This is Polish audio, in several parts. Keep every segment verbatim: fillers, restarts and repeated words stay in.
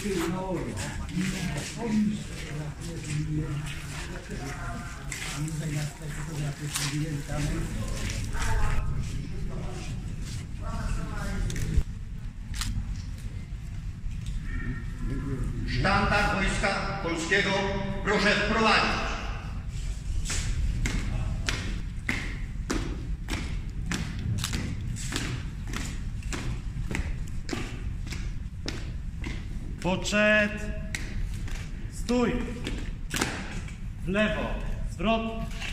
Sztandar Wojska Polskiego proszę wprowadzić. Poczet. Stój. W lewo. Zwrot.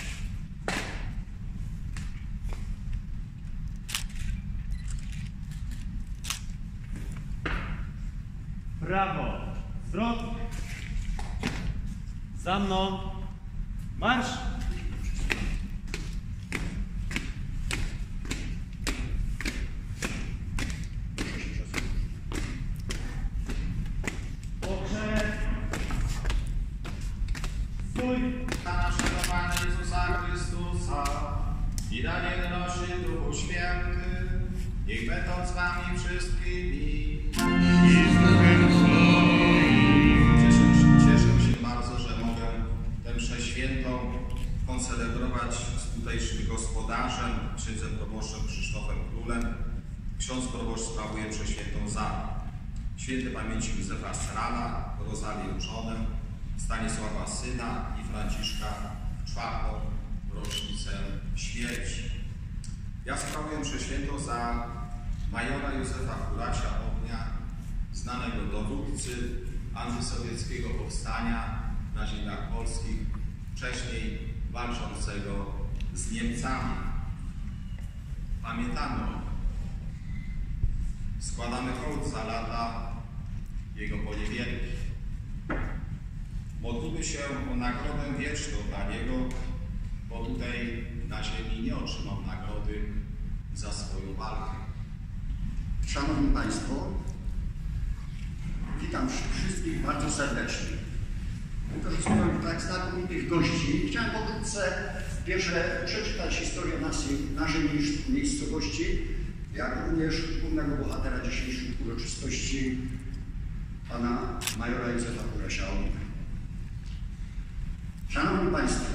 Prawo. Zwrot. Za mną. Marsz. Na naszego Pana Jezusa Chrystusa i na jedności Duchu Święty, niech będą z wami wszystkimi. Cieszę się, cieszę się bardzo, że mogę tę mszę świętą koncelebrować z tutejszym gospodarzem, księdzem proboszczem Krzysztofem Królem. Ksiądz proboszcz sprawuje mszę świętą za świętej pamięci Józefa Serana, Rozalię żonę, Stanisława syna i Franciszka w czwartą rocznicę śmierci. Ja sprawuję mszę świętą za majora Józefa Kurasia Ognia, znanego dowódcy antysowieckiego powstania na ziemiach polskich, wcześniej walczącego z Niemcami. Pamiętamy o nim. Składamy hołd za lata jego poniewierki. Modlimy się o nagrodę wieczną dla niego, bo tutaj na ziemi nie otrzymał nagrody za swoją walkę. Szanowni Państwo, witam wszystkich bardzo serdecznie. Wykorzystując tak znakomitych gości, chciałem pokrótce pierwsze przeczytać historię naszej, naszej miejscowości, jak również głównego bohatera dzisiejszych uroczystości, pana majora Józefa Kurasia Ognia. Szanowni Państwo,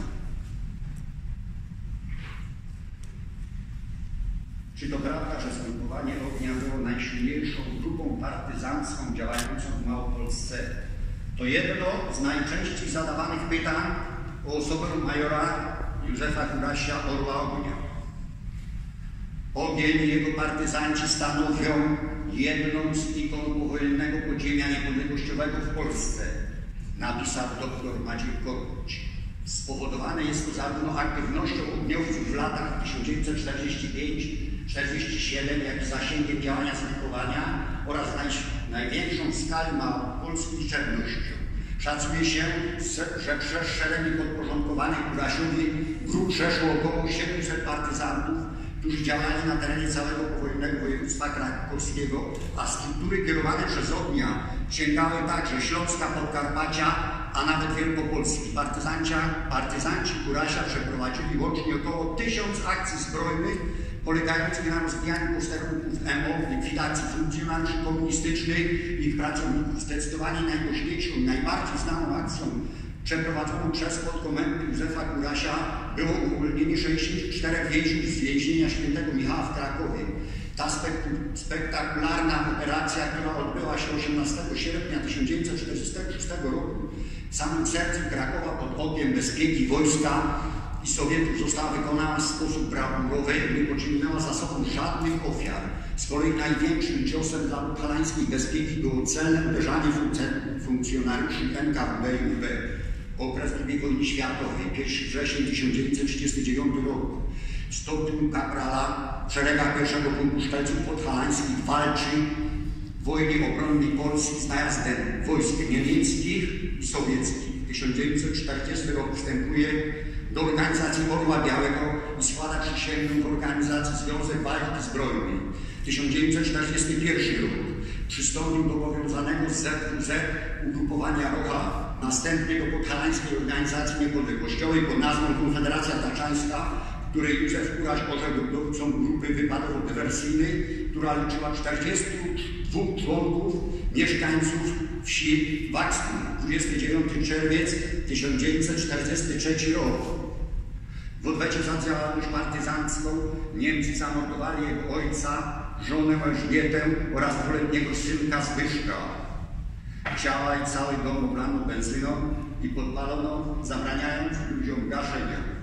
czy to prawda, że zgrupowanie Ognia było najsilniejszą grupą partyzancką działającą w Małopolsce? To jedno z najczęściej zadawanych pytań o osobę majora Józefa Kurasia Orła Ognia. Ogień i jego partyzanci stanowią jedną z ikon powojennego podziemia niepodległościowego w Polsce, napisał dr Maciej Korkuć. Spowodowane jest to zarówno aktywnością ogniowców w latach tysiąc dziewięćset czterdziesty piąty do czterdziestego siódmego, jak i zasięgiem działania zgrupowania oraz naj, największą w skali małopolskiej liczebnością. Szacuje się, że przez szeregi podporządkowanych Kurasiowi grup przeszło około siedmiuset partyzantów, którzy działali na terenie całego powojennego województwa krakowskiego, a struktury kierowane przez Ognia sięgały także Śląska, Podkarpacia, a nawet Wielkopolski. Partyzanci, partyzanci Kurasia przeprowadzili łącznie około tysiąc akcji zbrojnych, polegających na rozbijaniu posterunków M O, likwidacji funkcjonariuszy komunistycznych i ich pracowników. Zdecydowanie najgłośniejszą i najbardziej znaną akcją przeprowadzoną przez podkomendę Józefa Kurasia było uwolnienie sześćdziesięciu czterech więźniów z więzienia Świętego Michała w Krakowie. Ta spektakularna operacja, która odbyła się osiemnastego sierpnia tysiąc dziewięćset czterdziestego szóstego roku w samym sercu Krakowa pod ogniem bezpieki wojska i Sowietów, została wykonana w sposób brawurowy i nie pociągnęła za sobą żadnych ofiar. Z kolei największym ciosem dla podhalańskiej bezpieki było celne uderzanie funkcjonariuszy N K W D i U B. Okres drugiej wojny światowej, pierwszego września tysiąc dziewięćset trzydziestego dziewiątego roku. W stopniu kaprala w szeregach pierwszego punktu Sztelców podhalańskich walczy w wojnie obronnej Polski z najazdem wojsk niemieckich i sowieckich. W tysiąc dziewięćset czterdziestym roku wstępuje do organizacji Orła Białego i składa przysięgę w organizacji Związek Walki Zbrojnej. W tysiąc dziewięćset czterdziestym pierwszym roku przystąpił do powiązanego z Z W Z ugrupowania Rocha, następnie do podhalańskiej organizacji niepodległościowej pod nazwą Konfederacja Taczańska, w której Józef Kuraś orzekł dowódcą grupy wypadowo-dywersyjnej, która liczyła czterdziestu dwóch członków, mieszkańców wsi Wachstum, dwudziestego dziewiątego czerwiec tysiąc dziewięćset czterdziesty trzeci rok. W odwecie za działalność partyzancką Niemcy zamordowali jego ojca, żonę Elżbietę oraz dwuletniego synka Zbyszka. Ciała i cały dom oblano benzyną i podpalono, zabraniając ludziom gaszenia.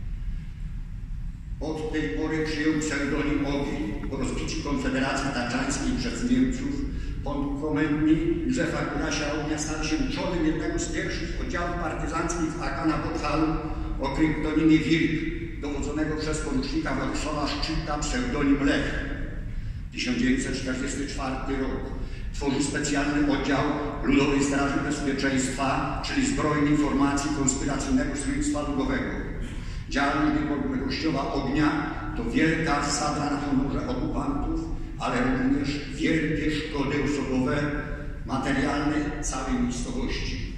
Od tej pory przyjął pseudonim Ogień. Po rozbiciu Konfederacji Taczańskiej przez Niemców podkomendni Józefa Kurasia Ognia stał się czołem jednego z pierwszych oddziałów partyzanckich w A K na Podhalu o kryptonimie Wilk, dowodzonego przez porucznika Władysława Szczyta pseudonim Lech. tysiąc dziewięćset czterdziesty czwarty rok. Tworzył specjalny oddział Ludowej Straży Bezpieczeństwa, czyli zbrojnej formacji konspiracyjnego Stronnictwa Ludowego. Działalność niepodległościowa Ognia to wielka sadra na honorze okupantów, ale również wielkie szkody osobowe, materialne całej miejscowości.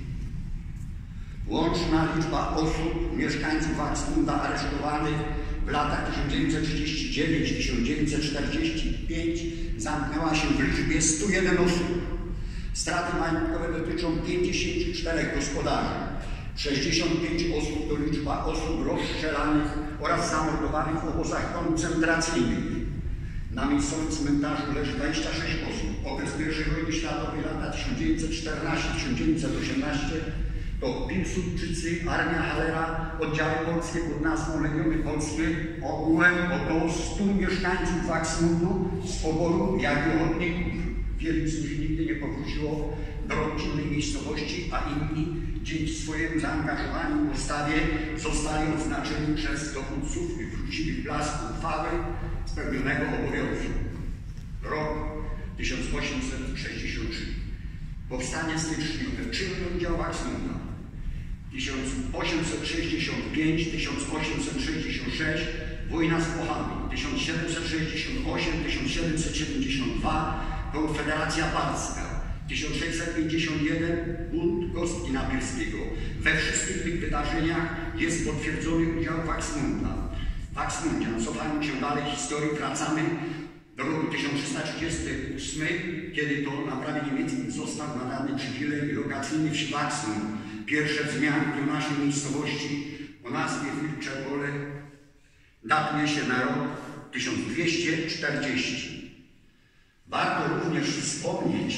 Łączna liczba osób, mieszkańców Wachsmunda aresztowanych w latach tysiąc dziewięćset trzydziesty dziewiąty do tysiąc dziewięćset czterdziestego piątego zamknęła się w liczbie stu jeden osób. Straty majątkowe dotyczą pięćdziesięciu czterech gospodarzy. sześćdziesiąt pięć osób to liczba osób rozstrzelanych oraz zamordowanych w obozach koncentracyjnych. Na miejscowym cmentarzu leży dwadzieścia sześć osób. Okres pierwszej wojny światowej, lata tysiąc dziewięćset czternasty do tysiąc dziewięćset osiemnasty to Piłsudczycy, Armia Halera, oddziały polskie pod nazwą Legiony Polskie, ogółem około stu mieszkańców Wachsmundu z poboru jak i ochotników. Wielu z nich nigdy nie powróciło do rodzinnej miejscowości, a inni dzięki swojemu zaangażowaniu w postawie zostali odznaczeni przez dowódców i wrócili w blask uchwały spełnionego obowiązku. Rok tysiąc osiemset sześćdziesiąty trzeci. Powstanie styczniowe. Czynny udział Wachsmunda. tysiąc osiemset sześćdziesiąty piąty do tysiąc osiemset sześćdziesiątego szóstego wojna z Włochami. tysiąc siedemset sześćdziesiąty ósmy do tysiąc siedemset siedemdziesiątego drugiego Konfederacja Parska. tysiąc sześćset pięćdziesiąty pierwszy Bunt Kostki Napierskiego. We wszystkich tych wydarzeniach jest potwierdzony udział Wachsmunda. Wachsmundian, cofając się dalej w historii, wracamy do roku tysiąc trzysta trzydziestego ósmego, kiedy to na prawie niemieckim został nadany przywilej lokacyjny wsi Wachsmund. Pierwsze zmiany w naszej miejscowości o nazwie Wilcze Pole datuje się na rok tysiąc dwieście czterdziesty. Warto również wspomnieć,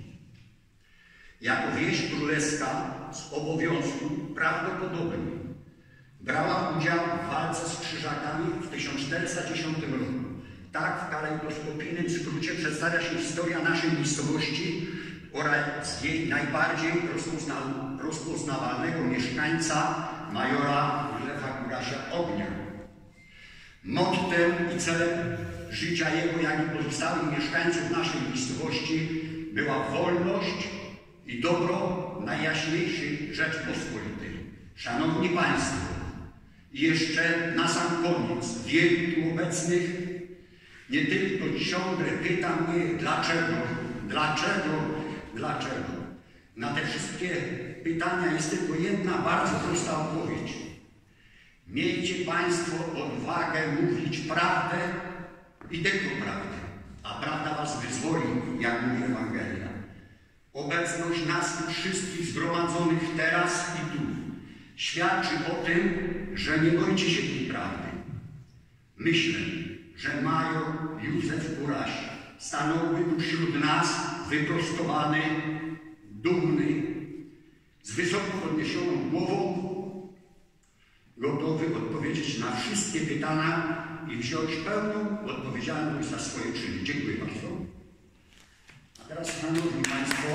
jako wieś królewska z obowiązku prawdopodobnie brała udział w walce z Krzyżakami w tysiąc czterysta dziesiątym roku. Tak w kalejdoskopijnym skrócie przedstawia się historia naszej miejscowości oraz jej najbardziej rozpozna rozpoznawalnego mieszkańca, majora Józefa Kurasia Ognia. Mottem i celem życia jego, jak i pozostałych mieszkańców naszej miejscowości była wolność i dobro Najjaśniejszej Rzeczpospolitej. Szanowni Państwo, i jeszcze na sam koniec, wielu tu obecnych nie tylko ciągle pyta mnie, dlaczego, dlaczego, dlaczego. Na te wszystkie pytania jest tylko jedna bardzo prosta odpowiedź. Miejcie Państwo odwagę mówić prawdę i tylko prawdę, a prawda Was wyzwoli, jak mówi Ewangelia. Obecność nas tu wszystkich zgromadzonych teraz i tu świadczy o tym, że nie boicie się tej prawdy. Myślę, że major Józef Kuraś stanąłby tu wśród nas wyprostowany, dumny, z wysoko podniesioną głową, gotowy odpowiedzieć na wszystkie pytania i wziąć pełną odpowiedzialność za swoje czyny. Dziękuję bardzo. A teraz, Szanowni Państwo,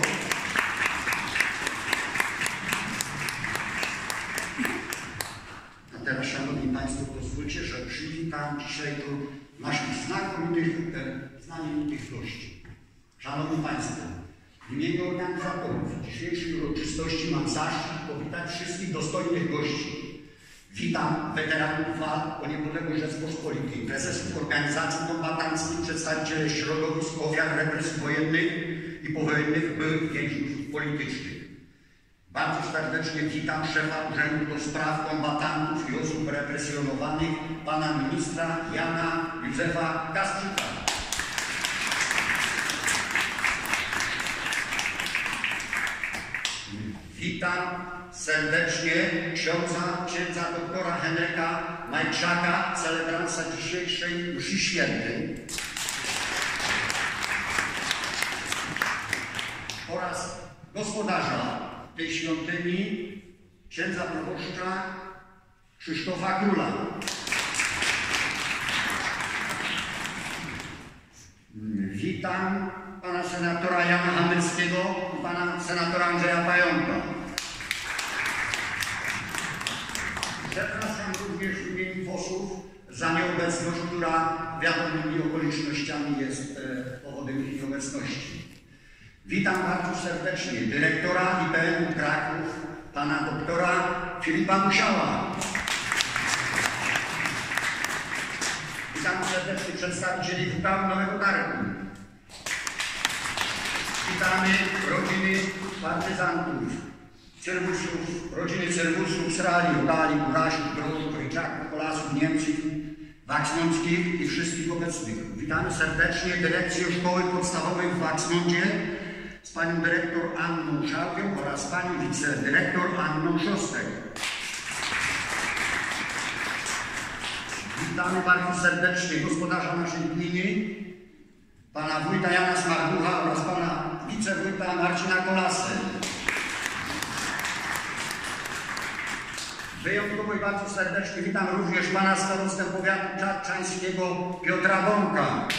a teraz, Szanowni Państwo, pozwólcie, że przywitam dzisiaj tu naszych znakomitych, znamienitych gości. Szanowni Państwo, w imieniu organizatorów dzisiejszej uroczystości mam zaszczyt powitać wszystkich dostojnych gości. Witam weteranów walk o niepodległość Rzeczpospolitej, prezesów organizacji kombatanckich, przedstawicieli środowisk ofiar represji wojennych i powojennych byłych więźniów politycznych. Bardzo serdecznie witam szefa Urzędu do Spraw Kombatantów i Osób Represjonowanych, pana ministra Jana Józefa Kasprzyka. Witam serdecznie księdza, księdza doktora Henryka Majczaka, celebransa dzisiejszej mszy świętej oraz gospodarza tej świątyni, księdza proboszcza Krzysztofa Króla. Witam pana senatora Jana Hamyckiego i pana senatora Andrzeja Pająka. Przepraszam również w imieniu posłów za nieobecność, która wiadomymi okolicznościami jest e, powodem ich nieobecności. Witam bardzo serdecznie dyrektora I P N u Kraków, pana doktora Filipa Musiała. Witam serdecznie przedstawicieli W K U Nowego Targu. Witamy rodziny partyzantów, Cyrwusów, rodziny Cyrwusów z Rali, Rali, Kurasiów, Brodów, Kojczaków, Kolasów, Niemców, Waksmąckich i wszystkich obecnych. Witamy serdecznie dyrekcję Szkoły Podstawowej w Waksmądzie z panią dyrektor Anną Szałką oraz panią wicedyrektor Anną Szostek. Witamy bardzo serdecznie gospodarza naszej gminy, pana wójta Jana Smargucha oraz pana wicewójta Marcina Kolasę. Wyjątkowo i bardzo serdecznie witam również pana starostę powiatu czarczańskiego Piotra Bąka.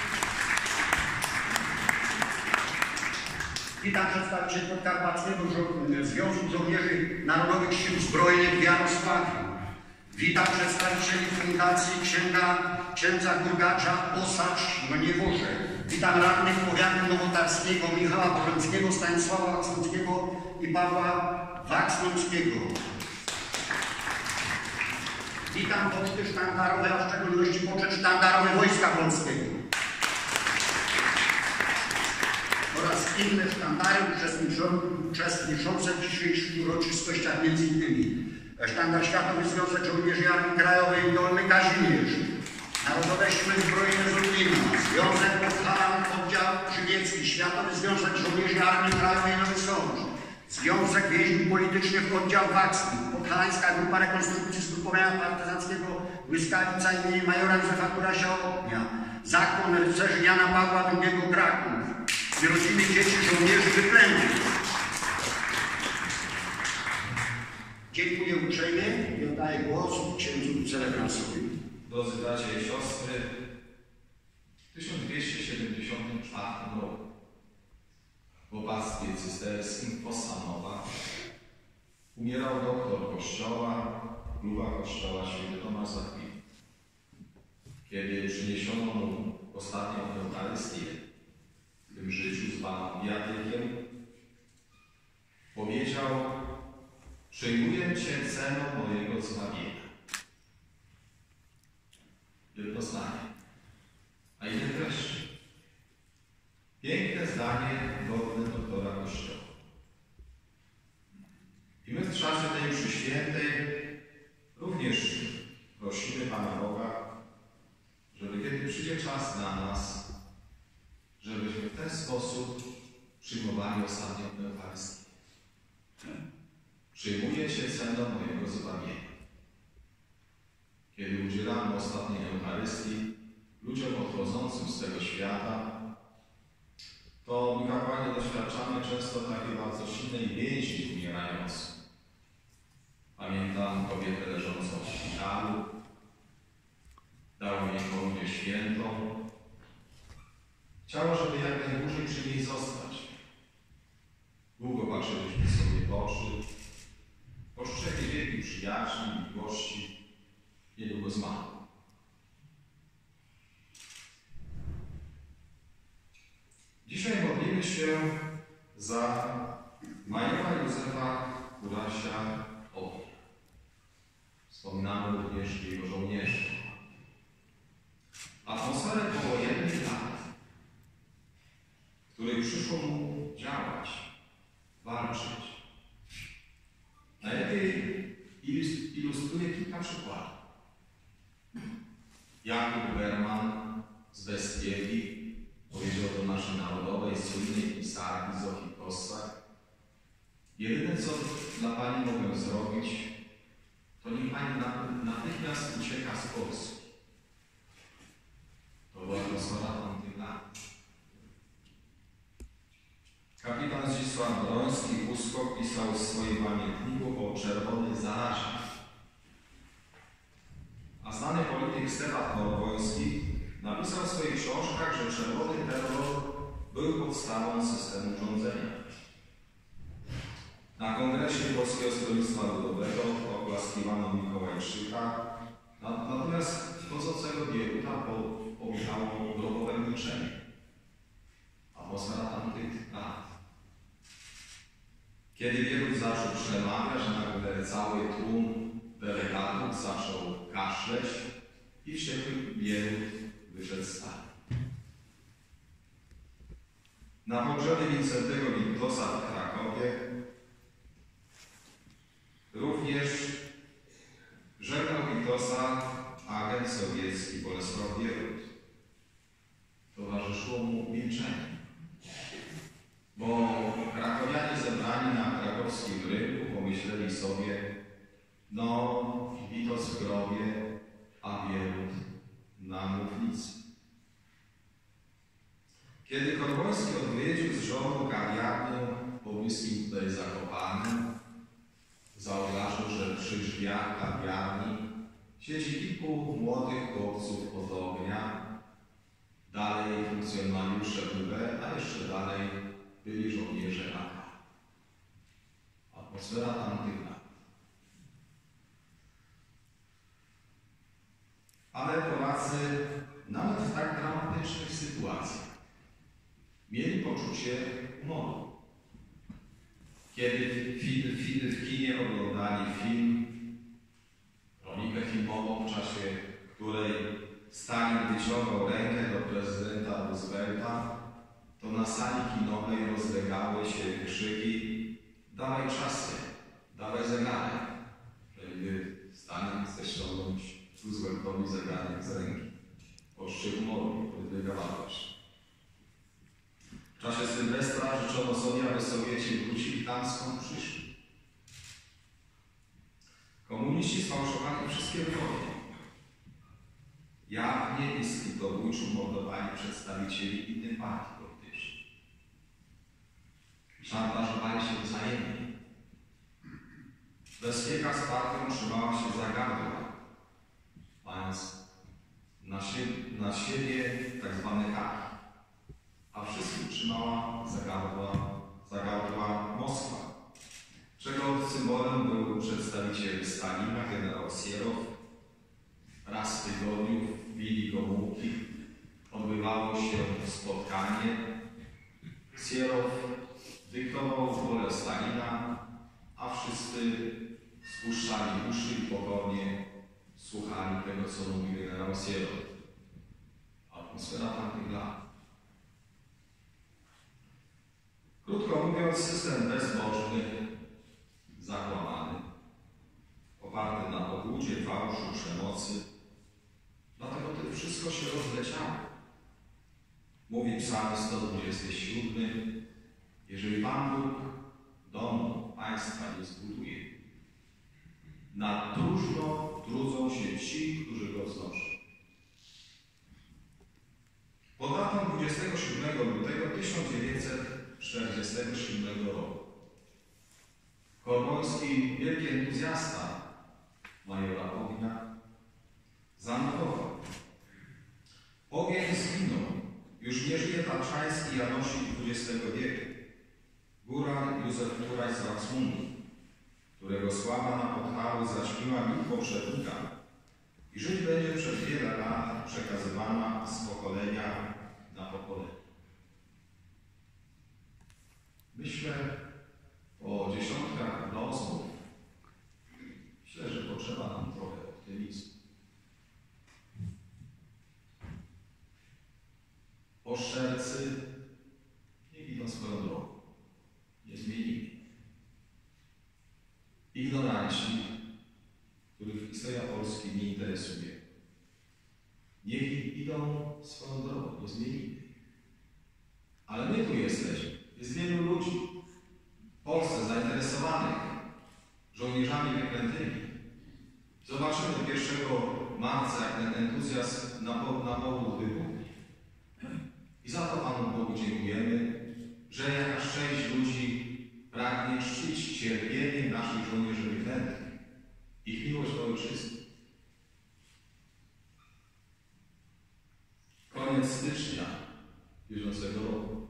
Witam przedstawicieli Podkarpackiego Związku Żołnierzy Narodowych Sił Zbrojnych w Jarosławiu. Witam przedstawicieli Fundacji Księga, księdza Gurgacza Osacz w Nieworze. Witam radnych powiatu nowotarskiego Michała Poręckiego, Stanisława Waksmąckiego i Pawła Waksmąckiego. Witam poczty sztandarowe, a w szczególności poczet sztandarowy Wojska Polskiego oraz inne sztandary uczestniczące w dzisiejszych uroczystościach, między innymi Sztandar Światowy Związek Żołnierzy Armii Krajowej Dolny Kazimierz, Narodowe Siły Zbrojne z Lublina, Związek Podhalan Oddział Żywiecki, Światowy Związek Żołnierzy Armii Krajowej Nowy Sącz, Związek Więźniów Politycznych Oddział Wakski, Podhalańska Grupa Rekonstrukcji Zgrupowania Partyzanckiego Błyskawica im. Majora Józefa Kurasia Ognia, Zakon Rycerzy Jana Pawła drugiego Kraków i rodziny dzieci żołnierzy wyklętych. Dziękuję uprzejmie i oddaję głos księdzu celebransowi. Drodzy bracia i siostry, w tysiąc dwieście siedemdziesiątym czwartym roku w opactwie cysterskim Posanowa umierał doktor kościoła, króla kościoła święty Tomasz Zakwin. Kiedy przyniesiono mu ostatnią Eucharystię w tym życiu zwaną bijatykiem, powiedział: przyjmuję Cię ceną mojego zbawienia. Tylko zdanie. A ile treści? Piękne zdanie godne doktora Kościoła. I my w czasie tej mszy świętej również prosimy Pana Boga, żeby kiedy przyjdzie czas na nas, żebyśmy w ten sposób przyjmowali ostatnią Eucharystię. Przyjmuję Cię ceną mojego zbawienia. Kiedy udzielamy ostatniej Eucharystii ludziom odchodzącym z tego świata, to my kapłani doświadczamy często takiej bardzo silnej więzi umierających. Pamiętam kobietę leżącą w szpitalu, dała jej komunię świętą. Chciała, żeby jak najdłużej przy niej zostać. Długo patrzyliśmy sobie w oczy. Po szczepie wielkiej przyjaźni i miłości niedługo zmarł. Dzisiaj modlimy się za majora Józefa Kurasia Ognia. Wspominamy również jego żołnierzy. Atmosferę powojennych lat, w której przyszło mu działać, walczyć. Najlepiej ilustruje kilka przykładów. Jakub Berman z Bestwiegi powiedział do naszej narodowej, słynnej pisarki Zofii Kossak: Jedyne, co dla Pani mogę zrobić, to niech Pani natychmiast ucieka z Polski. To była atmosfera tamtych lat. Kapitan Zdzisław Broński Uskok pisał w swoim pamiętniku o czerwonej zarazie. A znany polityk Stefan Norwoński napisał w swoich książkach, że czerwony terror był podstawą systemu rządzenia. Na kongresie Polskiego Stronnictwa Ludowego oklaskiwano Mikołajczyka, natomiast wchodzącego Bieruta powitało grobowe milczenie. Atmosfera tamtych lat. Kiedy Bierut zaczął przemawiać, nagle cały tłum delegatów zaczął kaszleć i wściekły Bierut wyszedł z sali. Na pogrzebie Wincentego Witosa w Krakowie również żegnał Witosa agent sowiecki Bolesław Bierut. Towarzyszyło mu milczenie, bo krakowianie zebrani na krakowskim rynku pomyśleli sobie, no, Witos w grobie, a Bierut na mównicy. Kiedy Korwoński odwiedził z żoną kawiarnię pobliskim tutaj Zakopanem, zauważył, że przy drzwiach kawiarni siedzi kilku młodych chłopców od ognia, dalej funkcjonariusze W B, a jeszcze dalej byli żołnierze A K. Atmosfera tamtych lat. Ale Polacy nawet w tak dramatycznych sytuacjach mieli poczucie humoru. Kiedy w, w, w kinie oglądali film, kronikę filmową, w czasie której Stalin wyciągał rękę do prezydenta Roosevelta, to na sali kinowej rozlegały się krzyki: dawaj czasy, dawaj zegarek. Żeby Stalin chce ściągnąć Rooseveltowi zegarek z ręki. Oszczy humoru, który wygałaś. W czasie Sylwestra życzono sobie, aby Sowieci wrócili tam, skąd przyszli. Komuniści sfałszowali wszystkie wybory. Jawnie i skrytobójczo mordowali przedstawicieli innych partii politycznych. Szantażowali się wzajemnie. Bezpieka z partią trzymała się za gardła, mając na siebie, na siebie tak zwane haki, a wszystkich trzymała za gardła, za gardła Moskwa, czego symbolem był przedstawiciel Stalina, generał Sierow. Raz w tygodniu w Willi Gomułki odbywało się spotkanie. Sierow dyktował wolę Stalina, a wszyscy spuszczali uszy i pokornie słuchali tego, co mówi generał Sierow. Atmosfera tamtych lat. Krótko mówiąc, system bezbożny, zakłamany, oparty na obłudzie, fałszu, przemocy. Dlatego to wszystko się rozleciało. Mówi Psalm sto dwudziesty siódmy: jeżeli Pan Bóg domu państwa nie zbuduje, na próżno trudzą się ci, którzy go wznoszą. Pod datą dwudziestego siódmego lutego tysiąc dziewięćset czterdziestego siódmego roku Korwoński, wielki entuzjasta majora ognia, zanotował: ogień zginął, już nie żyje Tatrzański Janosik dwudziestego wieku, góral Józef Turaj z Wacmundu, którego sława na Podhalu zaćmiła mit poprzednika i żyć będzie przez wiele lat przekazywana z pokolenia na pokolenie. Myślę o dziesiątkach rozmów. Myślę, że potrzeba nam trochę optymizmu. Oszczercy niech idą swoją drogą. Nie zmienili. Ignoranci, których historia Polski nie interesuje, niech idą swoją drogą. Nie zmienili. Ale my tu jesteśmy. Jest wielu ludzi w Polsce zainteresowanych zwanych żołnierzami wyklętymi. Zobaczymy pierwszego marca, jak ten entuzjazm na powrót wybuchnie. I za to Panu Bogu dziękujemy, że jakaś część ludzi pragnie czcić cierpienie naszych żołnierzy wyklętych, ich miłość do ojczyzny. Koniec stycznia bieżącego roku.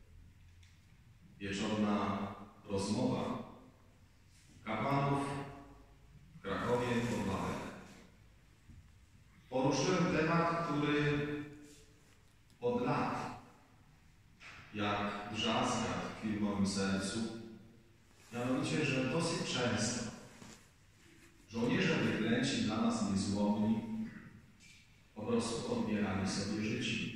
Wieczorna rozmowa kapłanów w Krakowie pod Wawelem. Poruszyłem temat, który od lat, jak drzazga tkwi w moim sercu, mianowicie, że dosyć często żołnierze wyklęci dla nas niezłomni po prostu odbierali sobie życie.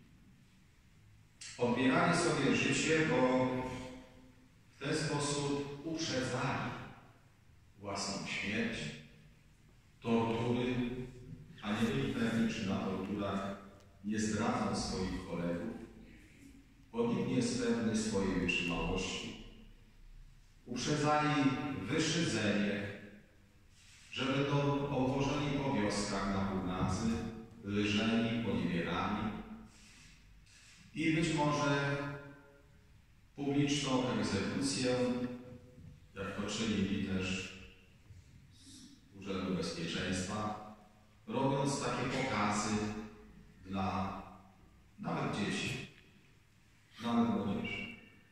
Odbierali sobie życie, bo w ten sposób uprzedzali własną śmierć, tortury, a nie byli pewni, czy na torturach nie zdradzą swoich kolegów, bo nikt nie jest pewny swojej wytrzymałości. Uprzedzali wyszydzenie, że będą obwożeni po wioskach na północy, lyżeni, poniewierani i być może publiczną egzekucję, jak to czynili też z Urzędu Bezpieczeństwa, robiąc takie pokazy dla nawet dzieci, nawet młodzieży.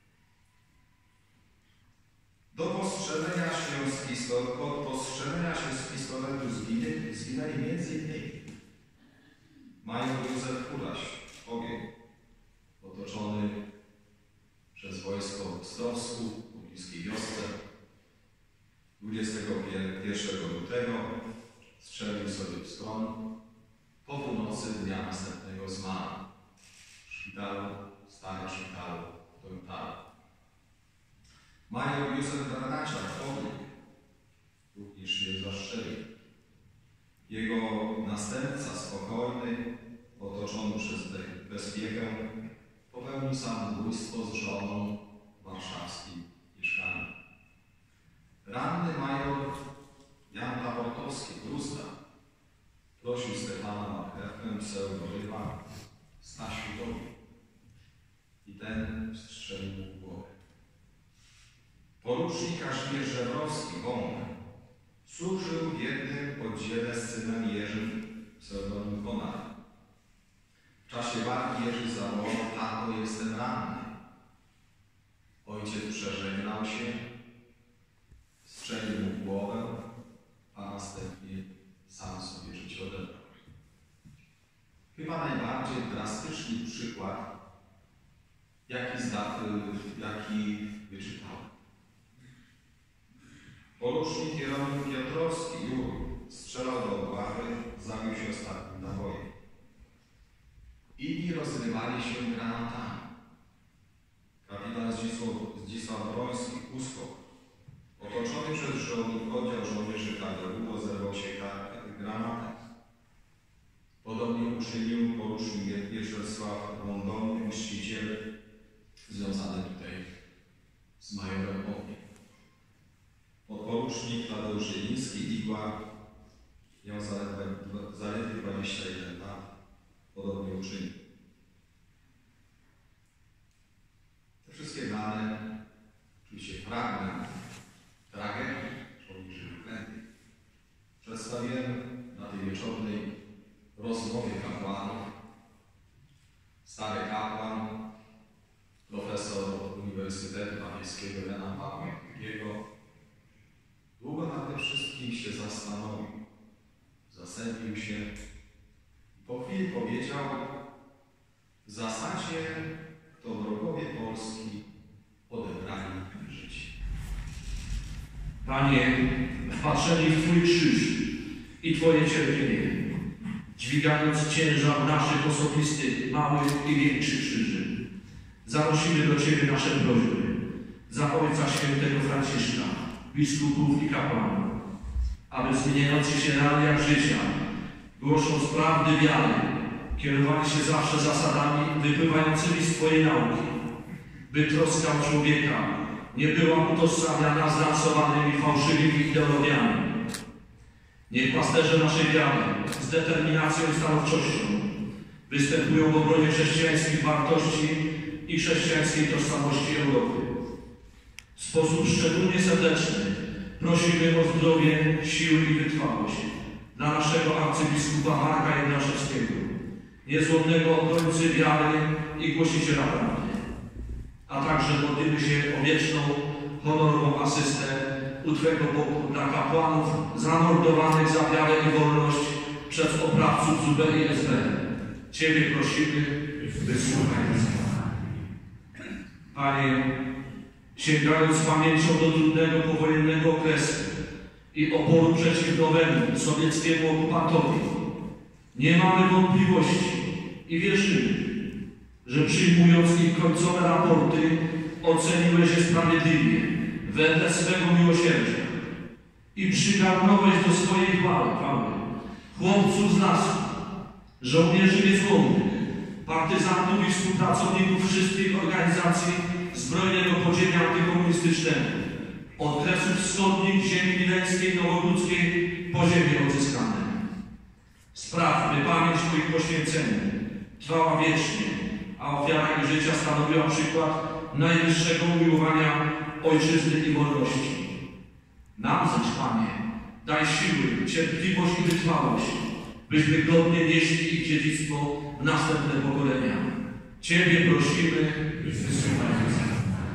Do postrzelenia się z pistoletu, od postrzelenia się z pistoletu zginęli, zginęli między innymi major Józef Kuraś, ogień, otoczony przez wojsko w Ostrowsku, w bliskiej wiosce. dwudziestego pierwszego lutego strzelił sobie w skron. Po północy dnia następnego zmarł w szpitalu, w starym szpitalu w Doltaru. Major Józef Granaciak, ogień, również się zastrzelił. Jego następca, spokojny, otoczony przez bezpiekę, popełnił samobójstwo z żoną w warszawskim mieszkaniu. Ranny major Jan Labortowski, Gruzda, prosił Stefana Marchewkę, pseudoryba Stasiukowi i ten strzelił mu w głowę. Porucznik Kazimierz Żebrowski, Wąch, służył w jednym oddziale z synem Jerzym, pseudonim Konar. W czasie walki Jerzy zawołał: tato, jestem ranny. Ojciec przeżegnał się, strzelił mu w głowę, a następnie sam sobie życie odebrał. Chyba najbardziej drastyczny przykład, jaki, zda, jaki wyczytałem. Porucznik Jeronim Piotrowski, Jur, strzelał do głowy, zabił się ostatnim nabojem. Inni rozrywali się granatami. Kapitan Zdzisław Broński, Uskok, otoczony przez żołnierz, oddział żołnierzy K D U, zerwał się granatem. Podobnie uczynił porucznik Mieczysław Rondon, mściciel, związany tutaj z majorem Ogniem. Podporucznik Tadeusz Zieliński, Igła, miał zaledwie dwadzieścia jeden lat, podobnie uczynił. Te wszystkie dane, oczywiście fragment tragedii żołnierzy wyklętych, przedstawiłem na tej wieczornej rozmowie kapłanów. Stary kapłan, profesor Uniwersytetu Papieskiego Jana Pawła drugiego, długo nad tym wszystkim się zastanowił, zasępił się i po chwili powiedział: w zasadzie to wrogowie Polski odebrali życie. Panie, wpatrzeni w Twój krzyż i Twoje cierpienie, dźwigając ciężar naszych osobistych, małych i większych krzyży, zanosimy do Ciebie nasze prośby za Ojca Świętego Franciszka, biskupów i kapłanów, aby w zmieniających się realiach życia, głosząc prawdy wiary, kierowali się zawsze zasadami wypływającymi z Twojej nauki, by troska o człowieka nie była utożsamiana z lansowanymi fałszywymi ideologiami. Niech pasterze naszej wiary z determinacją i stanowczością występują w obronie chrześcijańskich wartości i chrześcijańskiej tożsamości Europy. W sposób szczególnie serdeczny prosimy o zdrowie, siły i wytrwałość dla naszego arcybiskupa Marka Jednaszewskiego, niezłomnego obrońcy wiary i głosiciela prawdy, a także modlimy się o wieczną, honorową asystę u Twego boku dla kapłanów zamordowanych za wiarę i wolność przez oprawców z U B i S B. Ciebie prosimy, wysłuchaj nas. Panie, sięgając pamięcią do trudnego powojennego okresu i oporu przeciw nowemu sowieckiemu okupantowi, nie mamy wątpliwości i wierzymy, że przyjmując ich końcowe raporty oceniłeś je sprawiedliwie, wedle swego miłosierdzia i przygarnąłeś do swojej chwały, chłopców z lasu, żołnierzy niezłomnych, partyzantów i współpracowników wszystkich organizacji zbrojnego podziemia antykomunistycznego, od kresów wschodnich ziemi wileńskiej, nowogródzkiej po ziemię odzyskane. Spraw, by pamięć o ich poświęceniu trwała wiecznie, a ofiara ich życia stanowiła przykład najwyższego umiłowania ojczyzny i wolności. Nam zaś, Panie, daj siły, cierpliwość i wytrwałość, byśmy godnie nieśli ich dziedzictwo w następne pokolenia. Ciebie prosimy, wysłuchaj nas.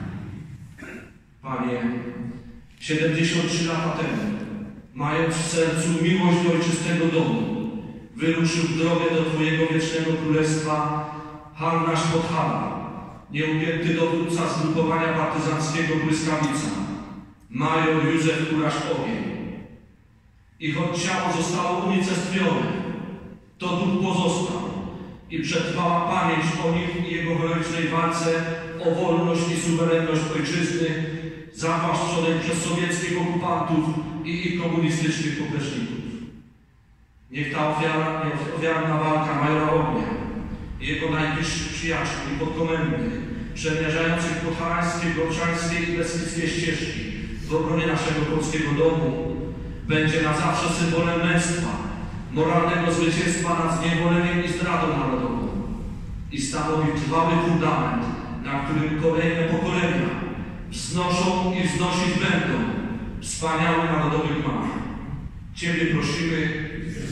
Panie, siedemdziesiąt trzy lata temu, mając w sercu miłość do ojczystego domu, wyruszył w drogę do Twojego wiecznego królestwa Harnaś Podhala, nieugięty dowódca zgrupowania partyzanckiego Błyskawica, major Józef Kuraś-Ogień. I choć ciało zostało unicestwione, to duch pozostał i przetrwała pamięć o nim i jego heroicznej walce o wolność i suwerenność ojczyzny, zawłaszczonej przez sowieckich okupantów i ich komunistycznych popleczników. Niech ta ofiara, ofiarna walka majora Ognia i jego najbliższych przyjaciół i podkomendnych, przemierzających podhalańskie, gorszańskie i beskidzkie ścieżki w obronie naszego polskiego domu, będzie na zawsze symbolem męstwa, moralnego zwycięstwa nad zniewoleniem i zdradą narodową i stanowi trwały fundament, na którym kolejne pokolenia wznoszą i wznosić będą wspaniały narodowy gmach. Ciebie prosimy,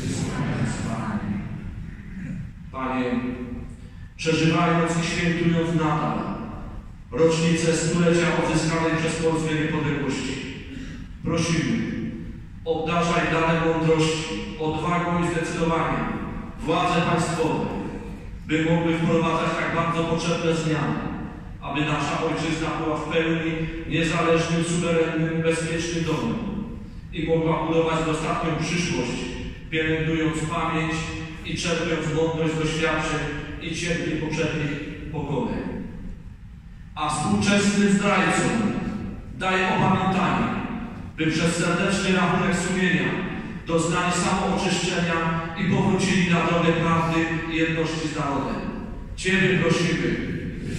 Panie, przeżywając i świętując nadal rocznicę stulecia odzyskanej przez Polskę niepodległości, prosimy, obdarzaj dane mądrości, odwagą i zdecydowaniem władze państwowe, by mogły wprowadzać tak bardzo potrzebne zmiany, aby nasza ojczyzna była w pełni niezależnym, suwerennym, bezpiecznym domem i mogła budować dostatnią przyszłość, pielęgnując pamięć i czerpiąc mądrość doświadczeń i cierpień poprzednich pokoleń. A współczesnym zdrajcom daje opamiętanie, by przez serdeczny rachunek sumienia doznali samooczyszczenia i powrócili na drogę prawdy i jedności z narodem. Ciebie prosimy.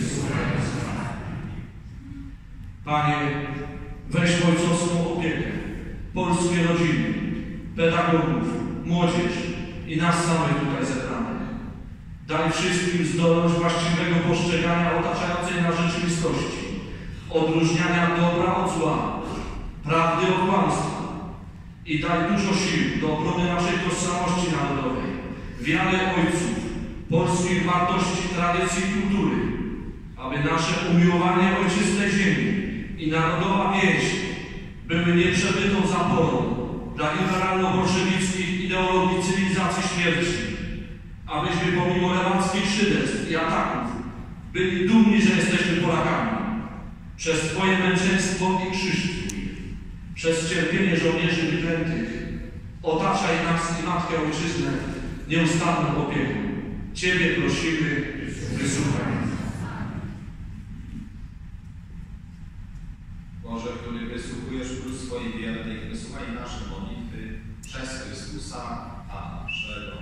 Panie, weź w ojcowską opiekę polskie rodziny, pedagogów, młodzież i nas samych tutaj zebranych. Daj wszystkim zdolność właściwego postrzegania otaczającej nas rzeczywistości, odróżniania dobra od zła, prawdy od kłamstwa i daj dużo sił do obrony naszej tożsamości narodowej, wiary ojców, polskich wartości, tradycji i kultury, aby nasze umiłowanie ojczystej ziemi i narodowa więź były nieprzebytą zaporą dla liberalno-bolszewickich ideologii cywilizacji śmierci, abyśmy pomimo lewanckich szyderstw i ataków byli dumni, że jesteśmy Polakami. Przez Twoje męczeństwo i krzyż Twój, przez cierpienie żołnierzy wyklętych, otaczaj nas i Matkę Ojczyznę nieustanną opieką. Ciebie prosimy, wysłuchaj. Boże, który wysłuchujesz wrót swoich wiernych, wysłuchaj nasze modlitwy przez Chrystusa, a naszego.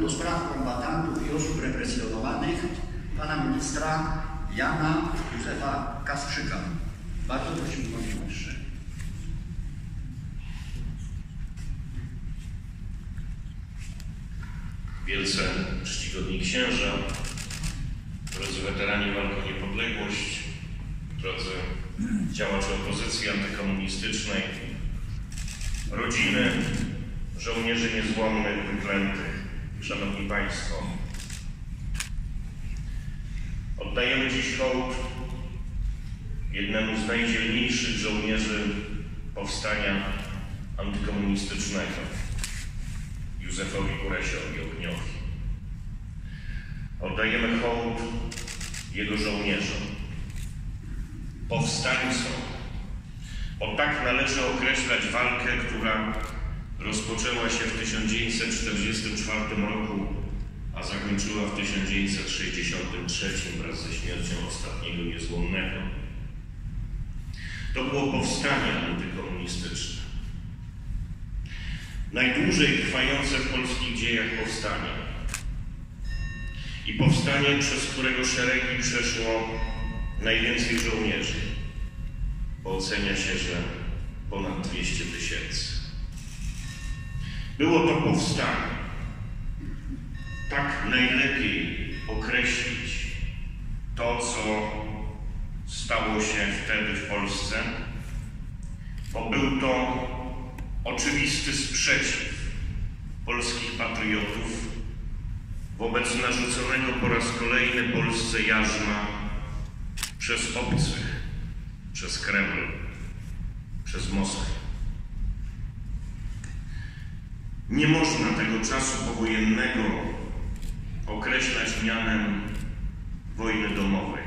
do Spraw Kombatantów i Osób Represjonowanych, pana ministra Jana Józefa Kasprzyka. Bardzo prosimy, panie ministrze. Wielce czcigodni księża, drodzy weterani walk o niepodległość, drodzy działacze opozycji antykomunistycznej, rodziny żołnierzy niezłomnych, wyklętych, szanowni państwo, oddajemy dziś hołd jednemu z najdzielniejszych żołnierzy powstania antykomunistycznego, Józefowi Kuresiowi Ogniowi. Oddajemy hołd jego żołnierzom, powstańcom. Bo tak należy określać walkę, która rozpoczęła się w tysiąc dziewięćset czterdziestym czwartym roku, a zakończyła w tysiąc dziewięćset sześćdziesiątym trzecim wraz ze śmiercią ostatniego niezłomnego. To było powstanie antykomunistyczne. Najdłużej trwające w polskich dziejach powstanie. I powstanie, przez którego szeregi przeszło najwięcej żołnierzy. Bo ocenia się, że ponad dwieście tysięcy. Było to powstanie. Tak najlepiej określić to, co stało się wtedy w Polsce, bo był to oczywisty sprzeciw polskich patriotów wobec narzuconego po raz kolejny Polsce jarzma przez obcych, przez Kreml, przez Moskwę. Nie można tego czasu powojennego określać mianem wojny domowej.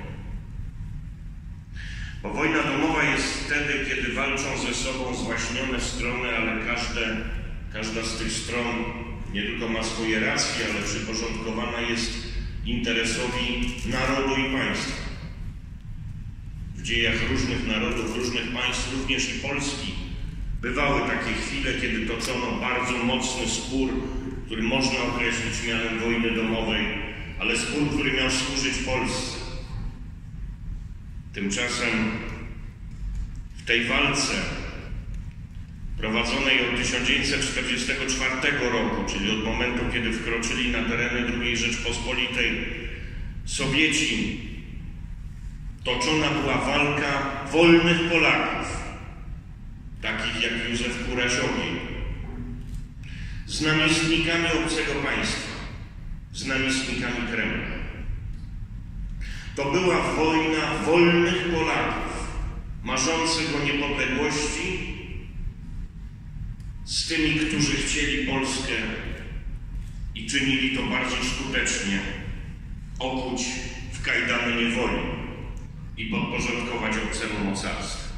Bo wojna domowa jest wtedy, kiedy walczą ze sobą zwaśnione strony, ale każde, każda z tych stron nie tylko ma swoje racje, ale przyporządkowana jest interesowi narodu i państwa. W dziejach różnych narodów, różnych państw, również i Polski, bywały takie chwile, kiedy toczono bardzo mocny spór, który można określić mianem wojny domowej, ale spór, który miał służyć Polsce. Tymczasem w tej walce prowadzonej od tysiąc dziewięćset czterdziestego czwartego roku, czyli od momentu, kiedy wkroczyli na tereny drugiej Rzeczpospolitej Sowieci, toczona była walka wolnych Polaków, takich jak Józef Kurasiowi, z namiestnikami obcego państwa, z namiestnikami Kremla. To była wojna wolnych Polaków, marzących o niepodległości, z tymi, którzy chcieli Polskę i czynili to bardzo skutecznie, okuć w kajdany niewoli i podporządkować obcemu mocarstwu.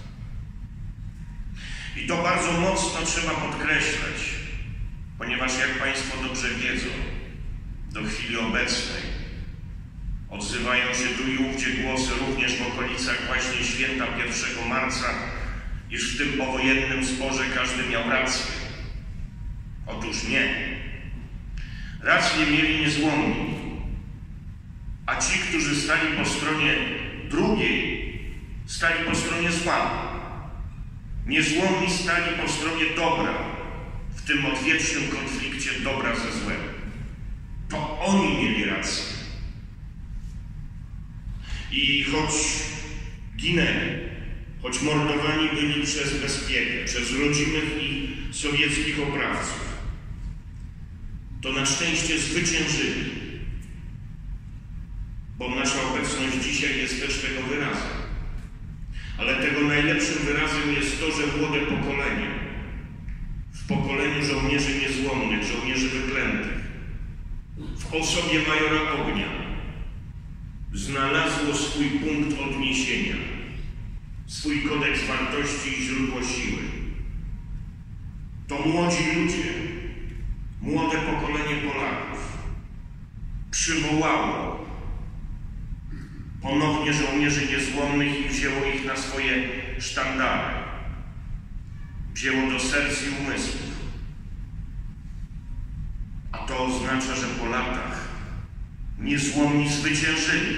I to bardzo mocno trzeba podkreślać, ponieważ jak państwo dobrze wiedzą, do chwili obecnej odzywają się tu i ówdzie głosy również w okolicach właśnie święta pierwszego marca, iż w tym powojennym sporze każdy miał rację. Otóż nie. Rację mieli niezłomni, a ci, którzy stali po stronie drugiej, stali po stronie zła. Niezłomni stali po stronie dobra, w tym odwiecznym konflikcie dobra ze złem. To oni mieli rację. I choć ginęli, choć mordowani byli przez bezpiekę, przez rodzimych i sowieckich oprawców, to na szczęście zwyciężyli, bo nasza obecność dzisiaj jest też tego wyrazem. Ale tego najlepszym wyrazem jest to, że młode pokolenie, w pokoleniu żołnierzy niezłomnych, żołnierzy wyklętych, w osobie majora Ognia, znalazło swój punkt odniesienia, swój kodeks wartości i źródło siły. To młodzi ludzie, młode pokolenie Polaków przywołało ponownie żołnierzy niezłomnych i wzięło ich na swoje sztandary. Wzięło do serc i umysłów. A to oznacza, że po latach niezłomni zwyciężyli.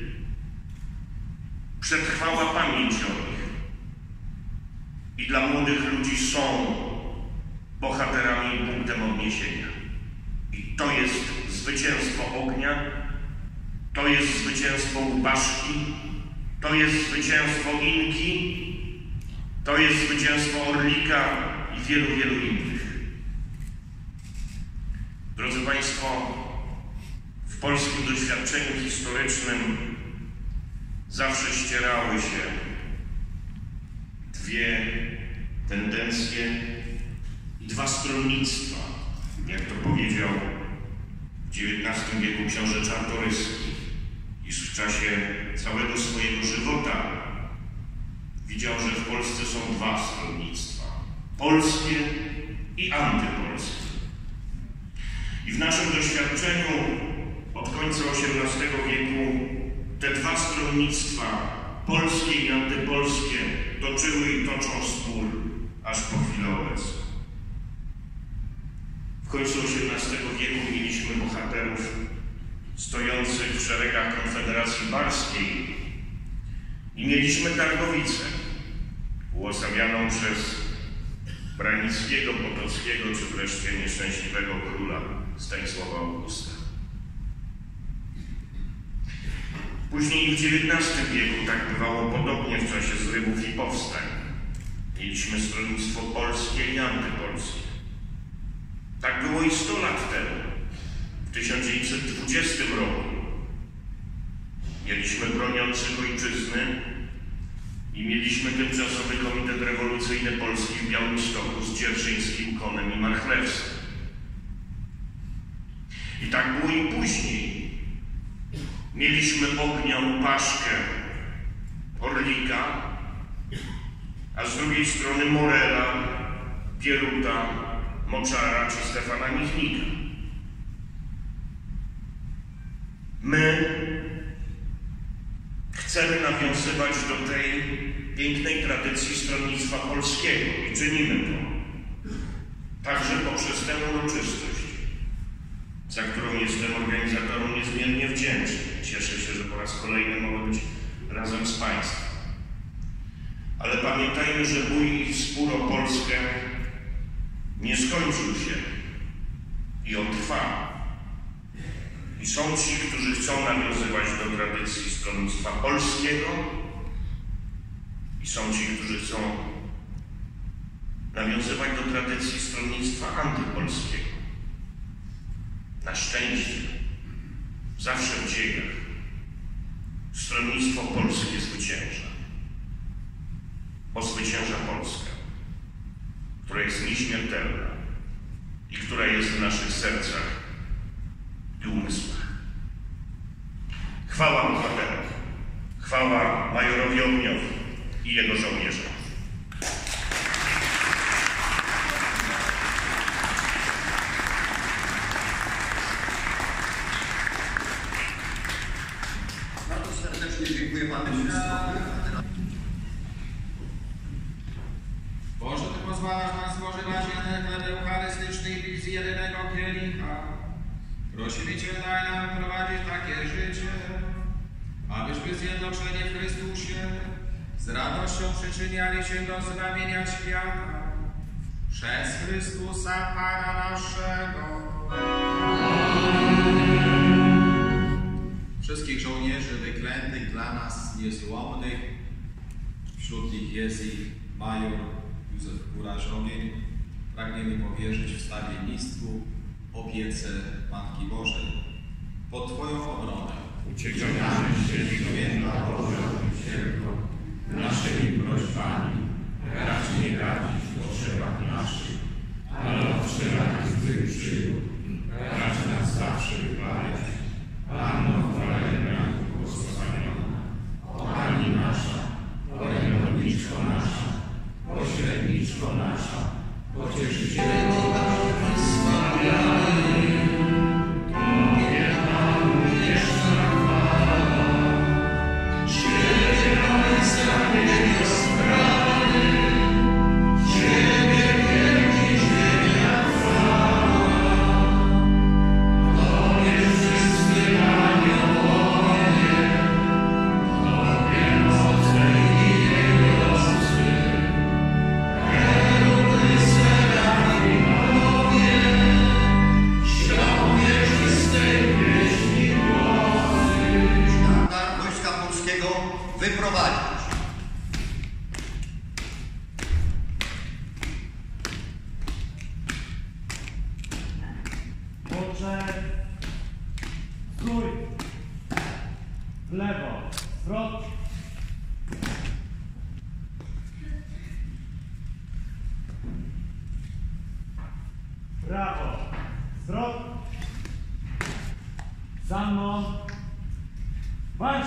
Przetrwała pamięć o nich. I dla młodych ludzi są bohaterami i punktem odniesienia. I to jest zwycięstwo ognia, to jest zwycięstwo Łupaszki, to jest zwycięstwo Inki, to jest zwycięstwo Orlika i wielu, wielu innych. Drodzy Państwo, w polskim doświadczeniu historycznym zawsze ścierały się dwie tendencje i dwa stronnictwa, jak to powiedział w dziewiętnastym wieku książę Czartoryski, iż w czasie całego swojego żywota widział, że w Polsce są dwa stronnictwa, polskie i antypolskie. I w naszym doświadczeniu od końca osiemnastego wieku te dwa stronnictwa, polskie i antypolskie, toczyły i toczą spór aż po chwilę obecną. W końcu osiemnastego wieku mieliśmy bohaterów stojących w szeregach Konfederacji Barskiej i mieliśmy Targowicę, uosabianą przez Branickiego, Potockiego czy wreszcie nieszczęśliwego króla Stanisława Augusta. Później w dziewiętnastym wieku tak bywało podobnie w czasie zrywów i powstań. Mieliśmy stronnictwo polskie i antypolskie. Tak było i sto lat temu, w tysiąc dziewięćset dwudziestym roku. Mieliśmy broniących ojczyzny i mieliśmy tymczasowy Komitet Rewolucyjny Polski w Białymstoku z Dzierżyńskim, Konem i Marchlewskim. I tak było i później. Mieliśmy ognia Łupaszkę, Orlika, a z drugiej strony Morela, Bieruta, Moczara czy Stefana Michnika. My chcemy nawiązywać do tej pięknej tradycji stronnictwa polskiego i czynimy to także poprzez tę uroczystość, za którą jestem organizatorom niezmiernie wdzięczny. Cieszę się, że po raz kolejny mogę być razem z Państwem. Ale pamiętajmy, że bój i spór o Polskę nie skończył się i on trwa. I są ci, którzy chcą nawiązywać do tradycji stronnictwa polskiego i są ci, którzy chcą nawiązywać do tradycji stronnictwa antypolskiego. Na szczęście, zawsze w dziejach, stronnictwo polskie zwycięża. Bo zwycięża Polska, która jest nieśmiertelna i która jest w naszych sercach i umysłach. Chwała bohaterom, chwała majorowi Ogniowi i jego żołnierzom. Bardzo serdecznie dziękuję Panu Ministrowi. Boże, Ty pozwalasz nam spożywać jeden chleb eucharystyczny i pić z jedynego kielicha. Prosimy Cię, daj nam prowadzić takie życie, abyśmy zjednoczeni w Chrystusie z radością przyczyniali się do zbawienia świata przez Chrystusa Pana naszego. Wszystkich żołnierzy wyklętych dla nas niezłomnych, wśród nich jest i major Józef Góra-Żogień, pragniemy powierzyć wstawiennictwu, opiece Matki Bożej. Pod Twoją obronę uciekamy się święta Boża Miłosierdzia, naszymi prośbami, racz nie radzić w potrzebach naszych, ale od wszelakich złych przygód, racz nas zawsze wybawiać. Panno chwalebna i błogosławiona, o Pani nasza, orędowniczko nasza, pośredniczko nasza, pocieszycielko nasza, wspaniały. Ciebie wielki, ziemia chwała. wyprowadzić. Poczet. Stój. W lewo. Zwrot. Prawo. Zwrot. Za mną. Marsz.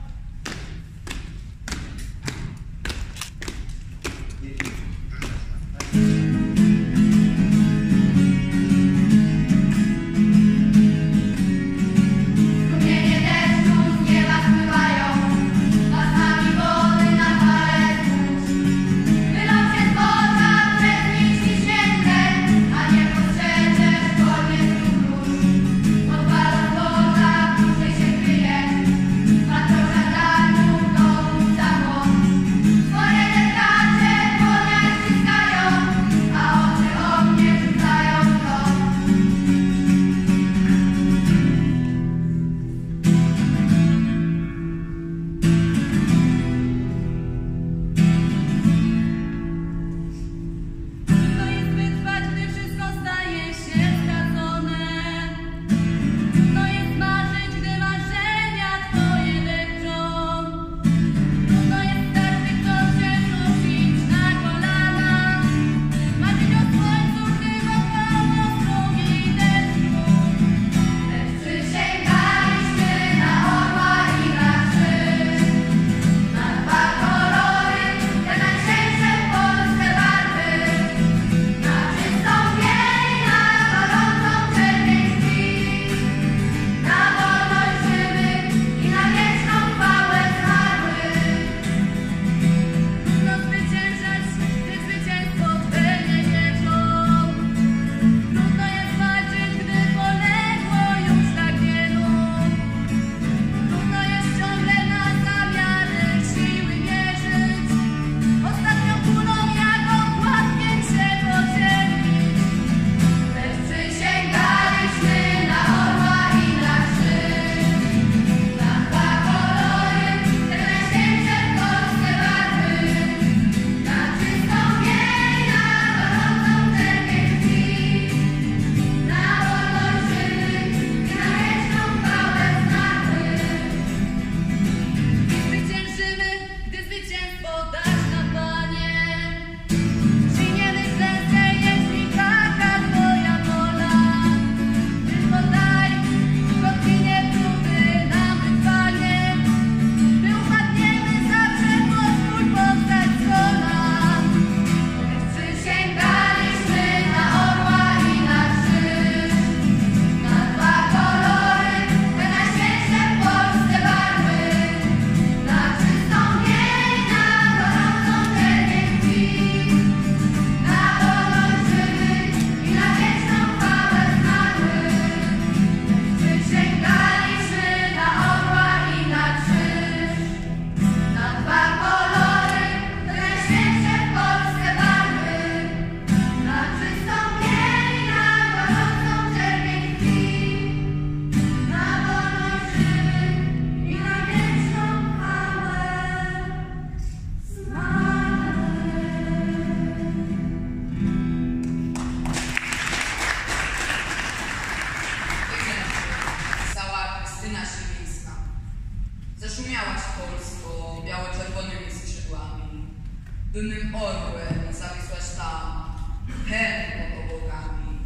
Zaszumiałaś Polsko biało-czerwonymi skrzydłami. Dumnym orłem zawisłaś tam, hen pod obłokami.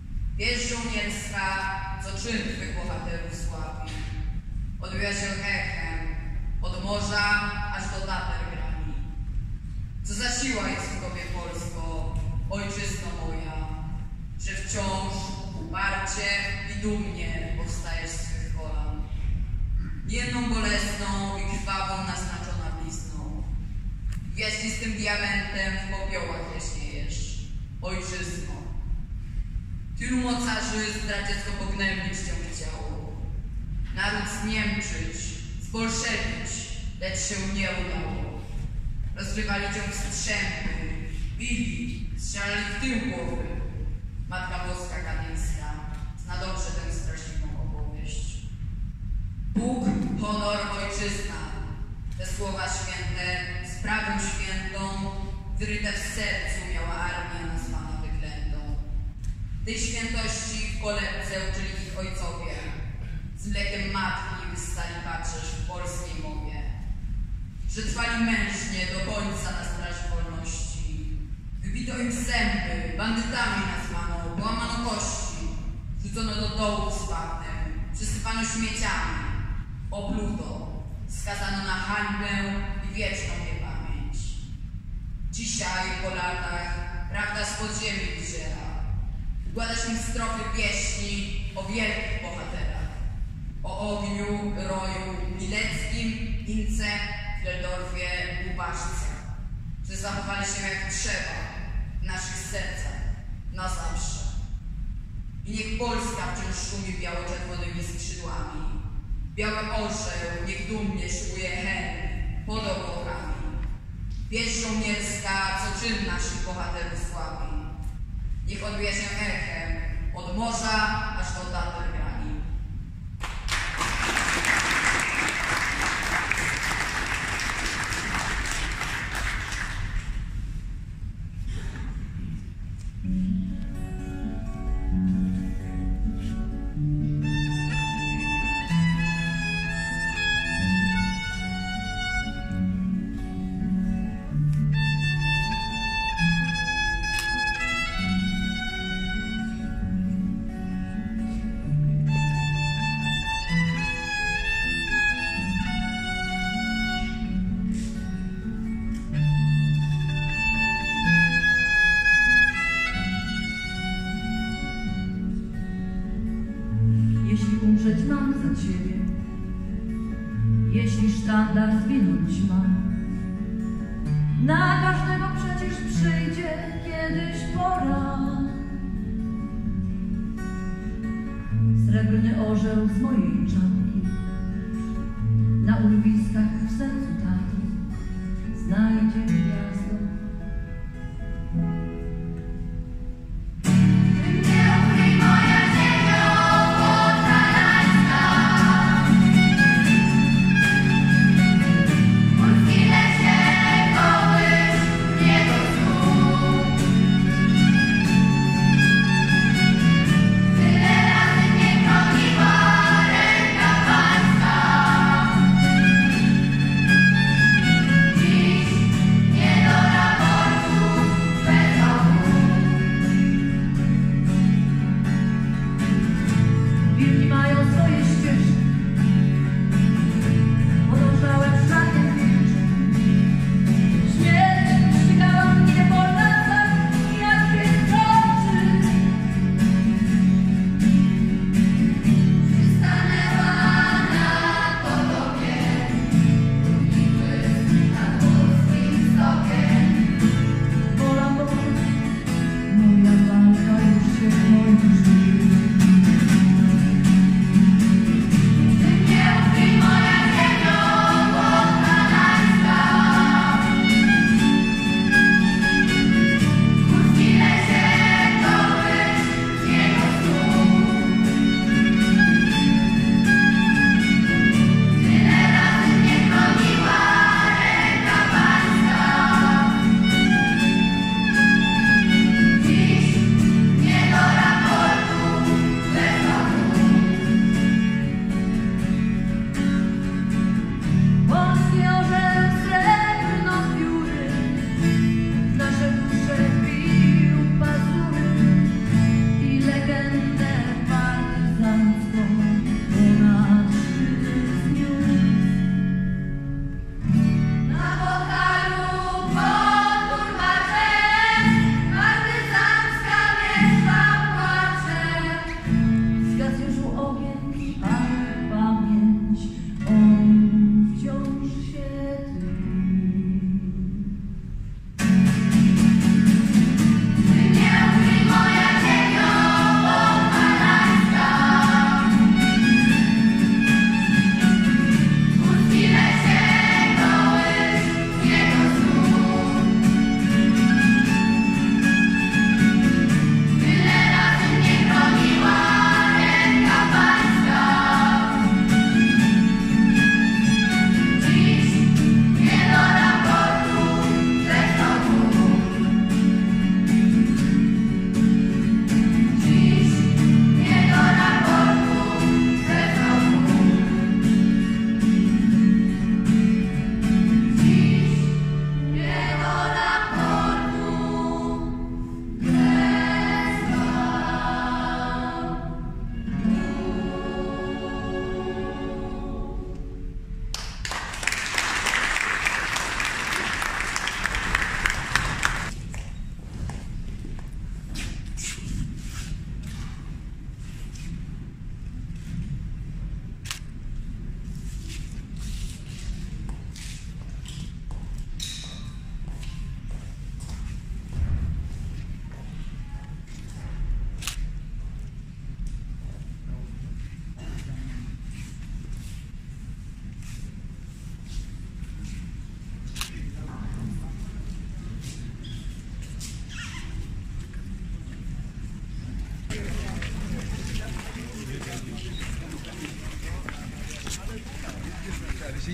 Wieś żołnierska, co czyn twych bohaterów sławi. Odbija się echem, od morza aż do Tater grani. Co za siła jest w tobie, Polsko, ojczyzno moja, że wciąż uparcie i dumnie powstajesz z swych kolan. Jedną bolesną i krwawą naznaczona blizną. Gwiaździstym diamentem w popiołach jaśniejesz, ojczyzno. Tylu mocarzy zdradziecko pognębić cię chciało. Naród zniemczyć, zbolszewić, lecz się nie udało. Rozrywali cię w strzępy, bili, strzelali w tył głowy. Matka Boska Kamińska zna dobrze tę straszliwą opowieść. Bóg, honor, ojczyzna, te słowa święte, sprawę świętą, wyryte w sercu miała armia nazwana wyklętą. Tej świętości w kolebce uczyli ich ojcowie. Z mlekiem matki wystali patrzeć w polskiej mowie, że trwali mężnie do końca na straży wolności. Wybito im zęby, bandytami nazwano, połamano kości, rzucono do dołu z bagnem, przysypano śmieciami, opluto, skazano na hańbę i wieczną niepamięć. Dzisiaj po latach prawda z podziemi wyziera. Wkłada się w strofy pieśni o wielkich bohaterach, o ogniu, roju mileckim, Ince, Fledorfie, Łupaszce, że zachowali się jak trzeba w naszych sercach na zawsze. I niech Polska wciąż szumi biało-czerwonymi skrzydłami. Biały orzeł niech dumnie szuje hen pod obłokami. Wieś żołnierska, co czyn naszych bohaterów sławi. Niech odbija się echem od morza aż do Tater grani. Umrzeć mam za Ciebie, jeśli sztandar zwinąć mam. Na każdego przecież przyjdzie kiedyś pora. Srebrny orzeł z mojej czapki na urwiskach w sercu taty znajdzie gniazdo. Ręka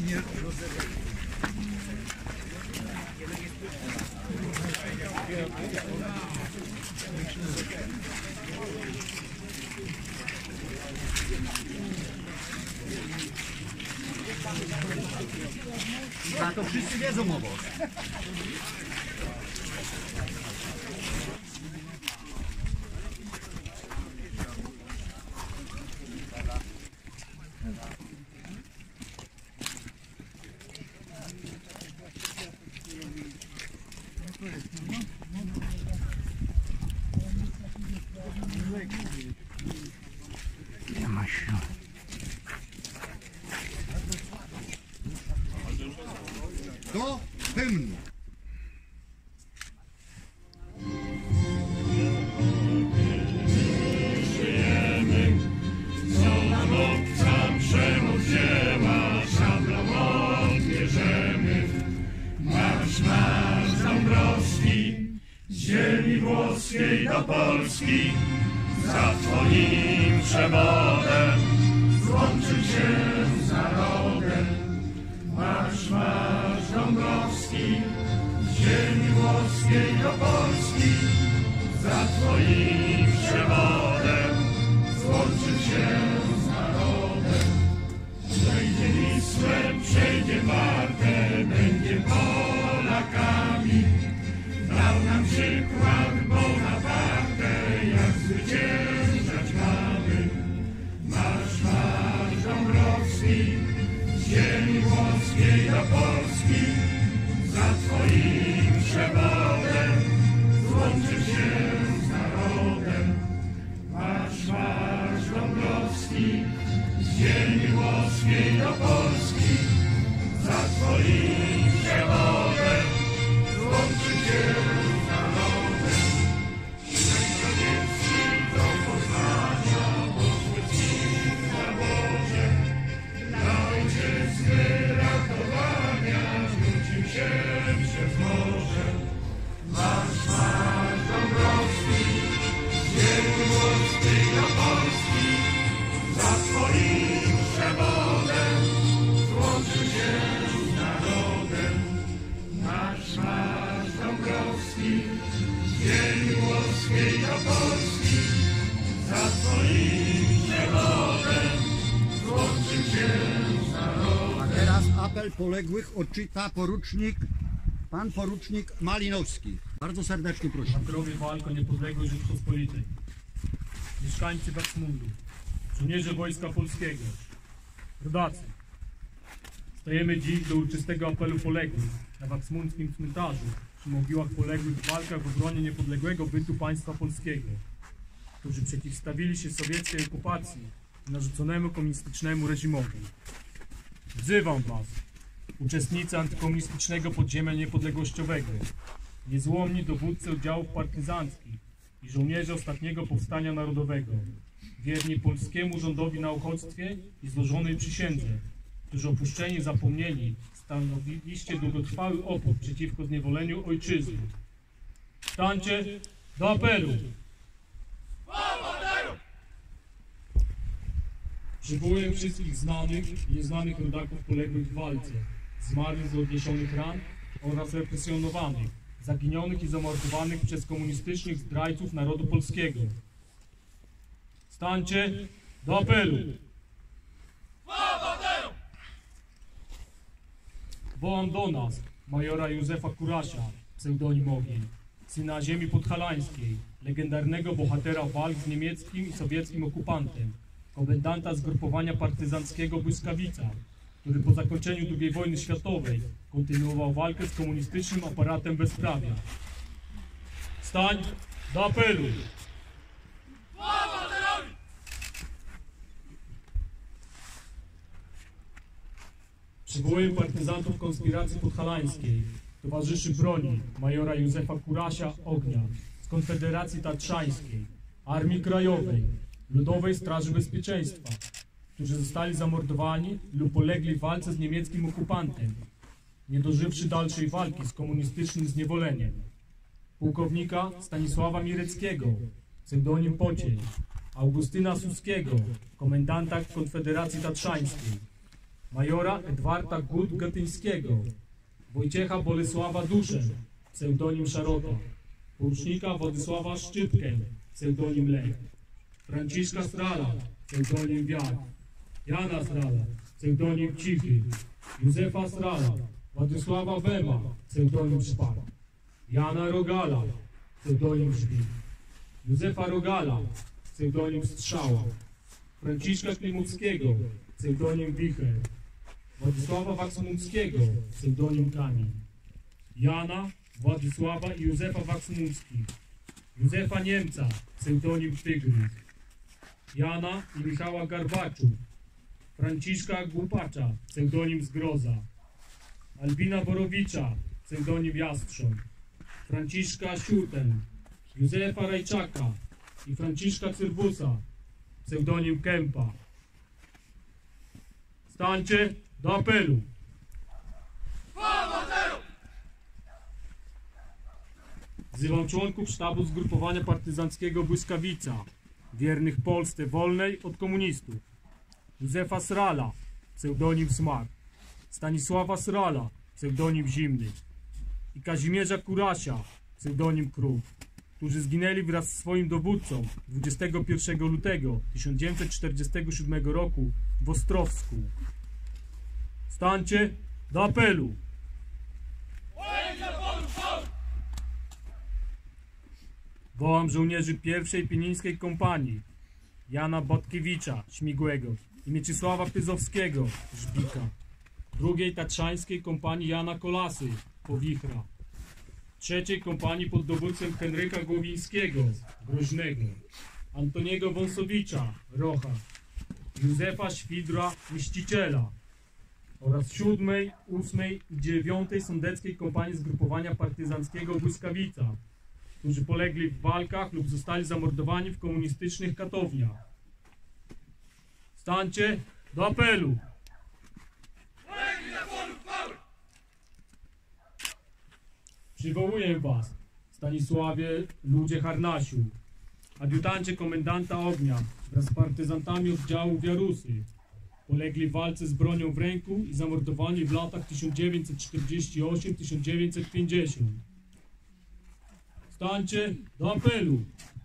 A to wszyscy wiedzą o was. Nie ma się. Do hymnu. Co nam obca przemoc wzięła, szablą odbierzemy. Marsz, marsz Dąbrowski, z ziemi włoskiej do Polski, za twoim przewodem złączył się z narodem. Marsz, marsz Dąbrowski, z ziemi włoskiej do Polski, za twoim przewodem złączył się z narodem. Przejdzie Wisłę, przejdzie Wartę, będzie Polakami. Dał nam przykład Bonaparte, jak zwyciężać mamy. Marsz, marsz Dąbrowski, z ziemi włoskiej do Polski, za twoim przewodem złączył się z narodem. Marsz, marsz Dąbrowski, z ziemi włoskiej do Polski, za twoim przewodem złączył się z narodem. Najprawdziwszy do Poznania, poszły z nim w zaborze, dla ojczyzny ratowania rzucił się przez morze. Marsz, marsz Dąbrowski, z ziemi włoskiej do Polski, za twoim przewodem złączył się z narodem. Marsz, marsz Dąbrowski, z ziemi włoskiej do Polski, za twoim przewodem złączył się z narodem. A teraz apel poległych odczyta porucznik, pan porucznik Malinowski. Bardzo serdecznie proszę. Makrowie walk o niepodległość Rzeczypospolitej. Mieszkańcy Waksmundu, żołnierze Wojska Polskiego, rodacy. Stajemy dziś do uczystego apelu poległych na waksmundzkim cmentarzu przy mogiłach poległych w walkach w obronie niepodległego bytu państwa polskiego, którzy przeciwstawili się sowieckiej okupacji i narzuconemu komunistycznemu reżimowi. Wzywam was, uczestnicy antykomunistycznego podziemia niepodległościowego, niezłomni dowódcy oddziałów partyzanckich i żołnierze ostatniego powstania narodowego, wierni polskiemu rządowi na uchodźstwie i złożonej przysiędze, którzy opuszczeni, zapomnieni, stanowiliście długotrwały opór przeciwko zniewoleniu ojczyzny. Stańcie do apelu! Przywołuję wszystkich znanych i nieznanych rodaków poległych w walce, zmarłych z odniesionych ran oraz represjonowanych, zaginionych i zamordowanych przez komunistycznych zdrajców narodu polskiego. Stańcie do apelu! Wołam do nas majora Józefa Kurasia, pseudonim Ogień, syna ziemi podhalańskiej, legendarnego bohatera walk z niemieckim i sowieckim okupantem, komendanta zgrupowania partyzanckiego Błyskawica, który po zakończeniu drugiej wojny światowej kontynuował walkę z komunistycznym aparatem bezprawia. Stań do apelu! Przywołuję partyzantów konspiracji podhalańskiej, towarzyszy broni majora Józefa Kurasia Ognia z Konfederacji Tatrzańskiej, Armii Krajowej, Ludowej Straży Bezpieczeństwa, którzy zostali zamordowani lub polegli w walce z niemieckim okupantem, nie dożywszy dalszej walki z komunistycznym zniewoleniem. Pułkownika Stanisława Mireckiego, pseudonim Pocień, Augustyna Suskiego, komendanta Konfederacji Tatrzańskiej, majora Edwarda Gut-Gatyńskiego, Wojciecha Bolesława Duszę, pseudonim Szarota, porucznika Władysława Szczypkę, pseudonim Lech, Franciszka Strala, pseudonim Wiatr, Jana Strala, pseudonim Cichy, Józefa Strala, Władysława Bema, pseudonim Szpak, Jana Rogala, pseudonim Żbik, Józefa Rogala, pseudonim Strzała, Franciszka Klimuckiego, pseudonim Wicher, Władysława Waksmunckiego, pseudonim Kamień, Jana, Władysława i Józefa Waksmuckich, Józefa Niemca, pseudonim Tygrys, Jana i Michała Garbaczów, Franciszka Głupacza, pseudonim Zgroza, Albina Borowicza, pseudonim Jastrząb, Franciszka Siuten, Józefa Rajczaka i Franciszka Cyrbusa, pseudonim Kępa. Stańcie do apelu. Wzywam członków sztabu zgrupowania partyzanckiego Błyskawica, wiernych Polsce wolnej od komunistów. Józefa Srala, pseudonim Smak, Stanisława Srala, pseudonim Zimny i Kazimierza Kurasia, pseudonim Kruk, którzy zginęli wraz z swoim dowódcą dwudziestego pierwszego lutego tysiąc dziewięćset czterdziestego siódmego roku w Ostrowsku. Stańcie do apelu. Wołam żołnierzy pierwszej Pienińskiej Kompanii, Jana Botkiewicza, Śmigłego i Mieczysława Pyzowskiego, Żbika, drugiej Tatrzańskiej Kompanii Jana Kolasy, Powichra, trzeciej Kompanii pod dowództwem Henryka Głowińskiego, Groźnego, Antoniego Wąsowicza, Rocha, Józefa Świdra, Mściciela oraz siódmej, ósmej i dziewiątej Sądeckiej Kompanii Zgrupowania Partyzanckiego Błyskawica, którzy polegli w walkach lub zostali zamordowani w komunistycznych katowniach. Stańcie do apelu! Przywołuję was, Stanisławie Ludzie Harnasiu, adiutancie komendanta ognia wraz z partyzantami oddziału Wiarusy. Polegli w walce z bronią w ręku i zamordowani w latach tysiąc dziewięćset czterdziestym ósmym do tysiąc dziewięćset pięćdziesiątego. Stańcie do apelu!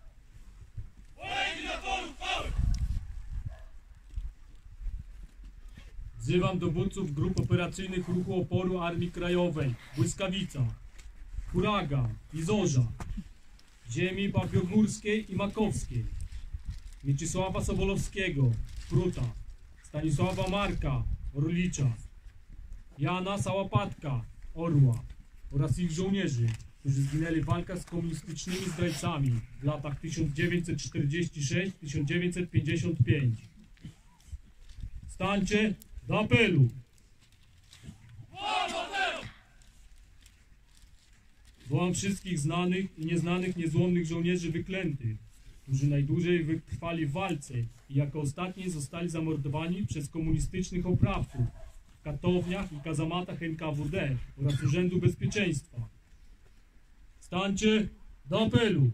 Wzywam dowódców grup operacyjnych Ruchu Oporu Armii Krajowej, Błyskawica, Huraga i Zorza, ziemi Babiogórskiej i Makowskiej, Mieczysława Sobolowskiego, Pruta, Stanisława Marka, Orlicza, Jana Sałapatka, Orła oraz ich żołnierzy, którzy zginęli w walkach z komunistycznymi zdrajcami w latach tysiąc dziewięćset czterdziestym szóstym do tysiąc dziewięćset pięćdziesiątego piątego. Stańcie do apelu! Wołam wszystkich znanych i nieznanych niezłomnych żołnierzy wyklętych, którzy najdłużej wytrwali w walce i jako ostatni zostali zamordowani przez komunistycznych oprawców w katowniach i kazamatach N K W D oraz Urzędu Bezpieczeństwa. Stańcie do apelu!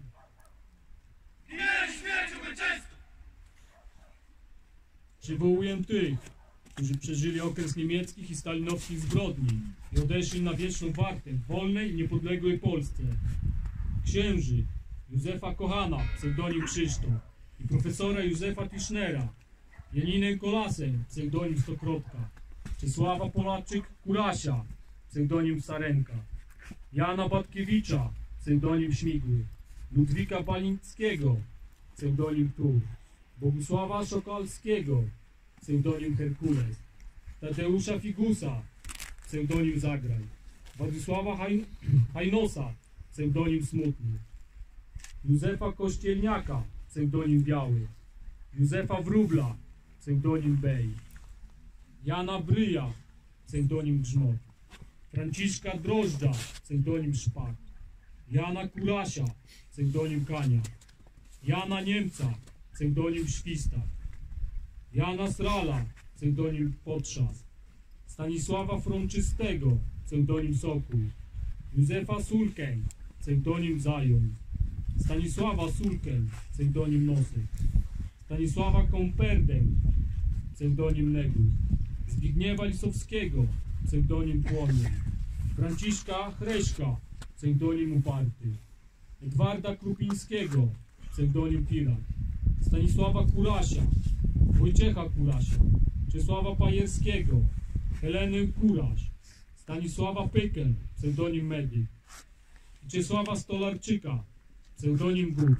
Przywołuję tych, którzy przeżyli okres niemieckich i stalinowskich zbrodni i odeszli na wieczną wartę w wolnej i niepodległej Polsce. Księży Józefa Kochana, pseudonim Krzysztof, i profesora Józefa Tischnera, Janinę Kolasę, pseudonim Stokrotka, Czesława Polaczyk-Kurasia, pseudonim Sarenka, Jana Batkiewicza, pseudonim Śmigły, Ludwika Balińskiego, pseudonim Tur, Bogusława Szokalskiego, pseudonim Herkules, Tadeusza Figusa, pseudonim Zagraj, Władysława Haj... Hajnosa, pseudonim Smutny, Józefa Kościelniaka, pseudonim Biały, Józefa Wróbla, pseudonim Bej, Jana Bryja, pseudonim Grzmot, Franciszka Drożdża, pseudonim Szpak, Jana Kurasia, pseudonim Kania, Jana Niemca, pseudonim Świstak, Jana Srala, pseudonim Potrzask, Stanisława Frączystego, pseudonim Sokół, Józefa Sulkę, pseudonim Zając, Stanisława Sulkę, pseudonim Nosek, Stanisława Komperdę, pseudonim Negus, Zbigniewa Lisowskiego, pseudonim Płomień, Franciszka Chreśka, pseudonim Uparty, Edwarda Krupińskiego, pseudonim Pirat, Stanisława Kurasia, Wojciecha Kurasia, Czesława Pajerskiego, Heleny Kuraś, Stanisława Pykel, pseudonim Medyk i Czesława Stolarczyka, pseudonim Guz.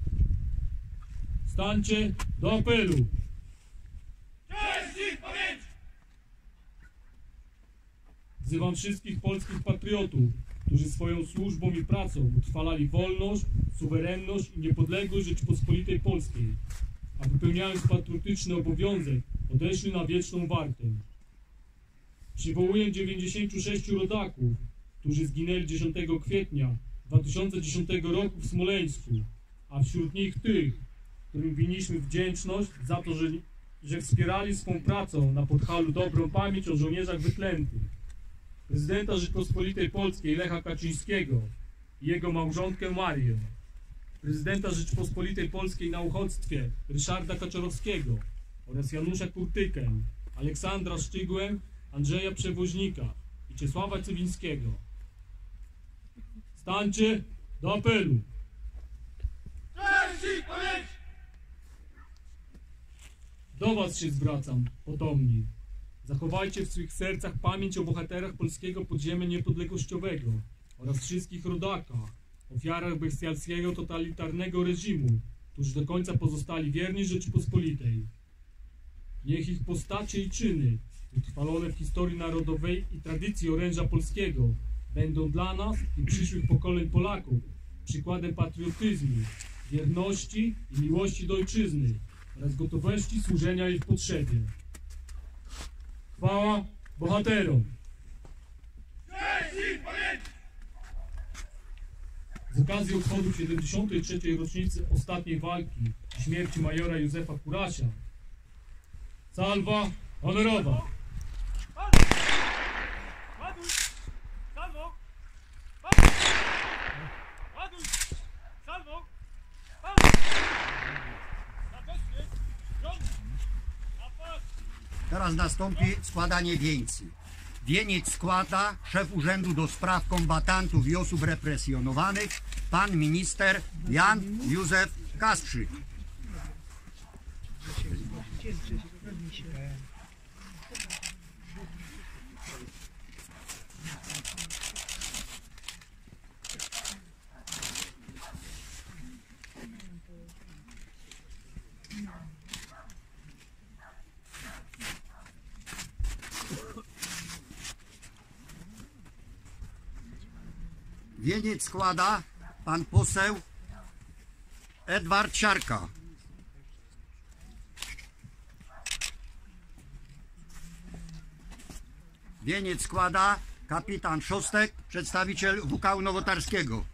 Stańcie do apelu! Cześć i pamięć! Wzywam wszystkich polskich patriotów, którzy swoją służbą i pracą utrwalali wolność, suwerenność i niepodległość Rzeczypospolitej Polskiej, a wypełniając patriotyczny obowiązek, odeszli na wieczną wartę. Przywołuję dziewięćdziesięciu sześciu rodaków, którzy zginęli dziesiątego kwietnia dwa tysiące dziesiątego roku w Smoleńsku, a wśród nich tych, którym winniśmy wdzięczność za to, że, że wspierali swą pracą na Podhalu dobrą pamięć o żołnierzach wyklętych, prezydenta Rzeczypospolitej Polskiej Lecha Kaczyńskiego i jego małżonkę Marię, prezydenta Rzeczypospolitej Polskiej na uchodźstwie Ryszarda Kaczorowskiego oraz Janusza Kurtykę, Aleksandra Szczygłę, Andrzeja Przewoźnika i Czesława Cywińskiego. Stańcie do apelu! Cześć i pamięć! Do was się zwracam, potomni. Zachowajcie w swych sercach pamięć o bohaterach polskiego podziemia niepodległościowego oraz wszystkich rodakach, ofiarach bestialskiego totalitarnego reżimu, którzy do końca pozostali wierni Rzeczypospolitej. Niech ich postacie i czyny, utrwalone w historii narodowej i tradycji oręża polskiego, będą dla nas i przyszłych pokoleń Polaków przykładem patriotyzmu, wierności i miłości do ojczyzny oraz gotowości służenia jej w potrzebie. Chwała bohaterom! Cześć i pamięć! Z okazji obchodów siedemdziesiątej trzeciej rocznicy ostatniej walki i śmierci majora Józefa Kurasia, salwa honorowa! Ładuj! Salwo! Ładuj! Ładuj! Salwo! Na bezpie! Ciąg! Na pas! Teraz nastąpi składanie wieńcy. Wieniec składa szef Urzędu do Spraw Kombatantów i Osób Represjonowanych, pan minister Jan Józef Kasprzyk. Wieniec składa pan poseł Edward Siarka. Wieniec składa kapitan Szostek, przedstawiciel W K U Nowotarskiego.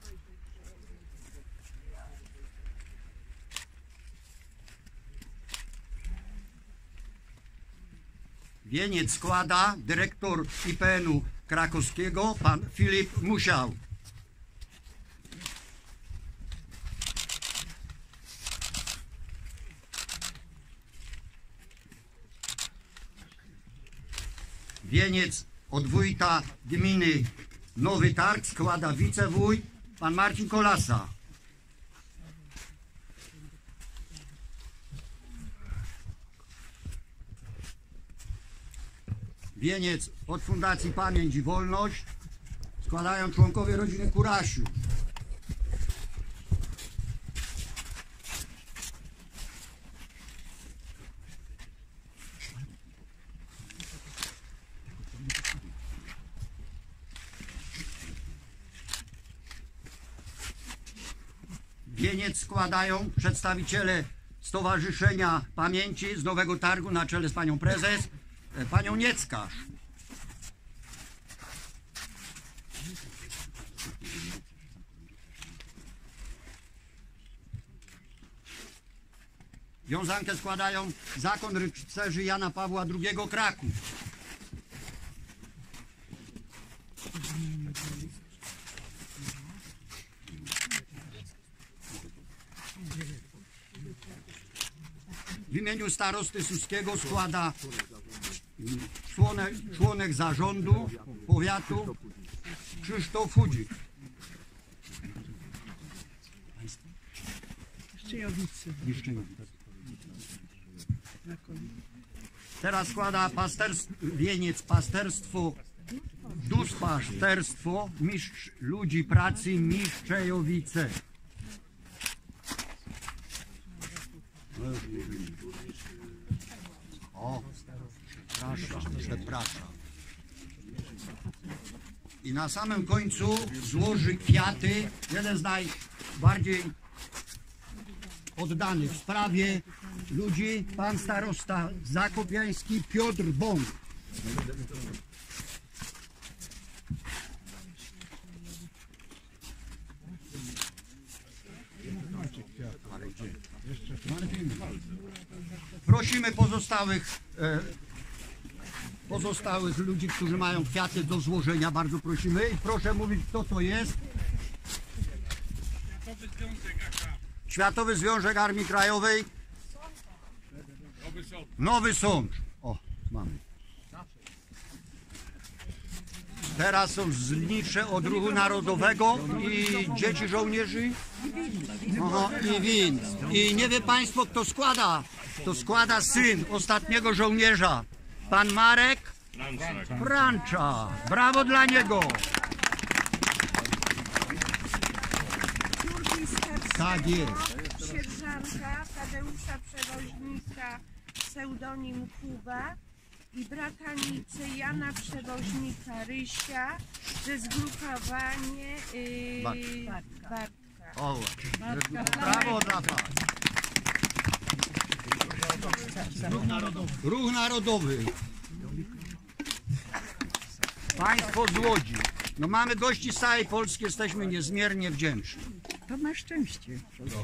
Wieniec składa dyrektor I P N u krakowskiego, pan Filip Musiał. Wieniec od wójta gminy Nowy Targ składa wicewójt, pan Marcin Kolasa. Wieniec od Fundacji Pamięć i Wolność składają członkowie rodziny Kurasiów. Wieniec składają przedstawiciele Stowarzyszenia Pamięci z Nowego Targu na czele z panią prezes, panią Nieckarz. Wiązankę składają Zakon Rycerzy Jana Pawła drugiego Kraków. W imieniu starosty Suskiego składa członek, członek zarządu powiatu Krzysztof Hudzik. Teraz składa pasterstw, wieniec pasterstwo, duszpasterstwo, mistrz ludzi pracy Miszczejowice. O, przepraszam, przepraszam. I na samym końcu złoży kwiaty jeden z najbardziej oddanych w sprawie ludzi, pan starosta zakopiański Piotr Bąk. Prosimy pozostałych e, pozostałych ludzi, którzy mają kwiaty do złożenia, bardzo prosimy. I proszę mówić, kto to jest. Światowy Związek Armii Krajowej. Nowy Sącz. O, mamy. Teraz są znicze od Ruchu Narodowego i dzieci żołnierzy. Aha, i win. I nie wie państwo, kto składa. To składa syn ostatniego żołnierza. Pan Marek Francza. Brawo dla niego. Tak jest. Sierżanka Tadeusza Przewoźnika, pseudonim Kuba, i bratanicy Jana Przewoźnika Rysia ze zgrupowanie yy, Bartka. Bartka. O, brawo dla was. Ruch Narodowy. Ruch Narodowy. Państwo z Łodzi. No mamy gości z całej Polski, jesteśmy niezmiernie wdzięczni. To na szczęście.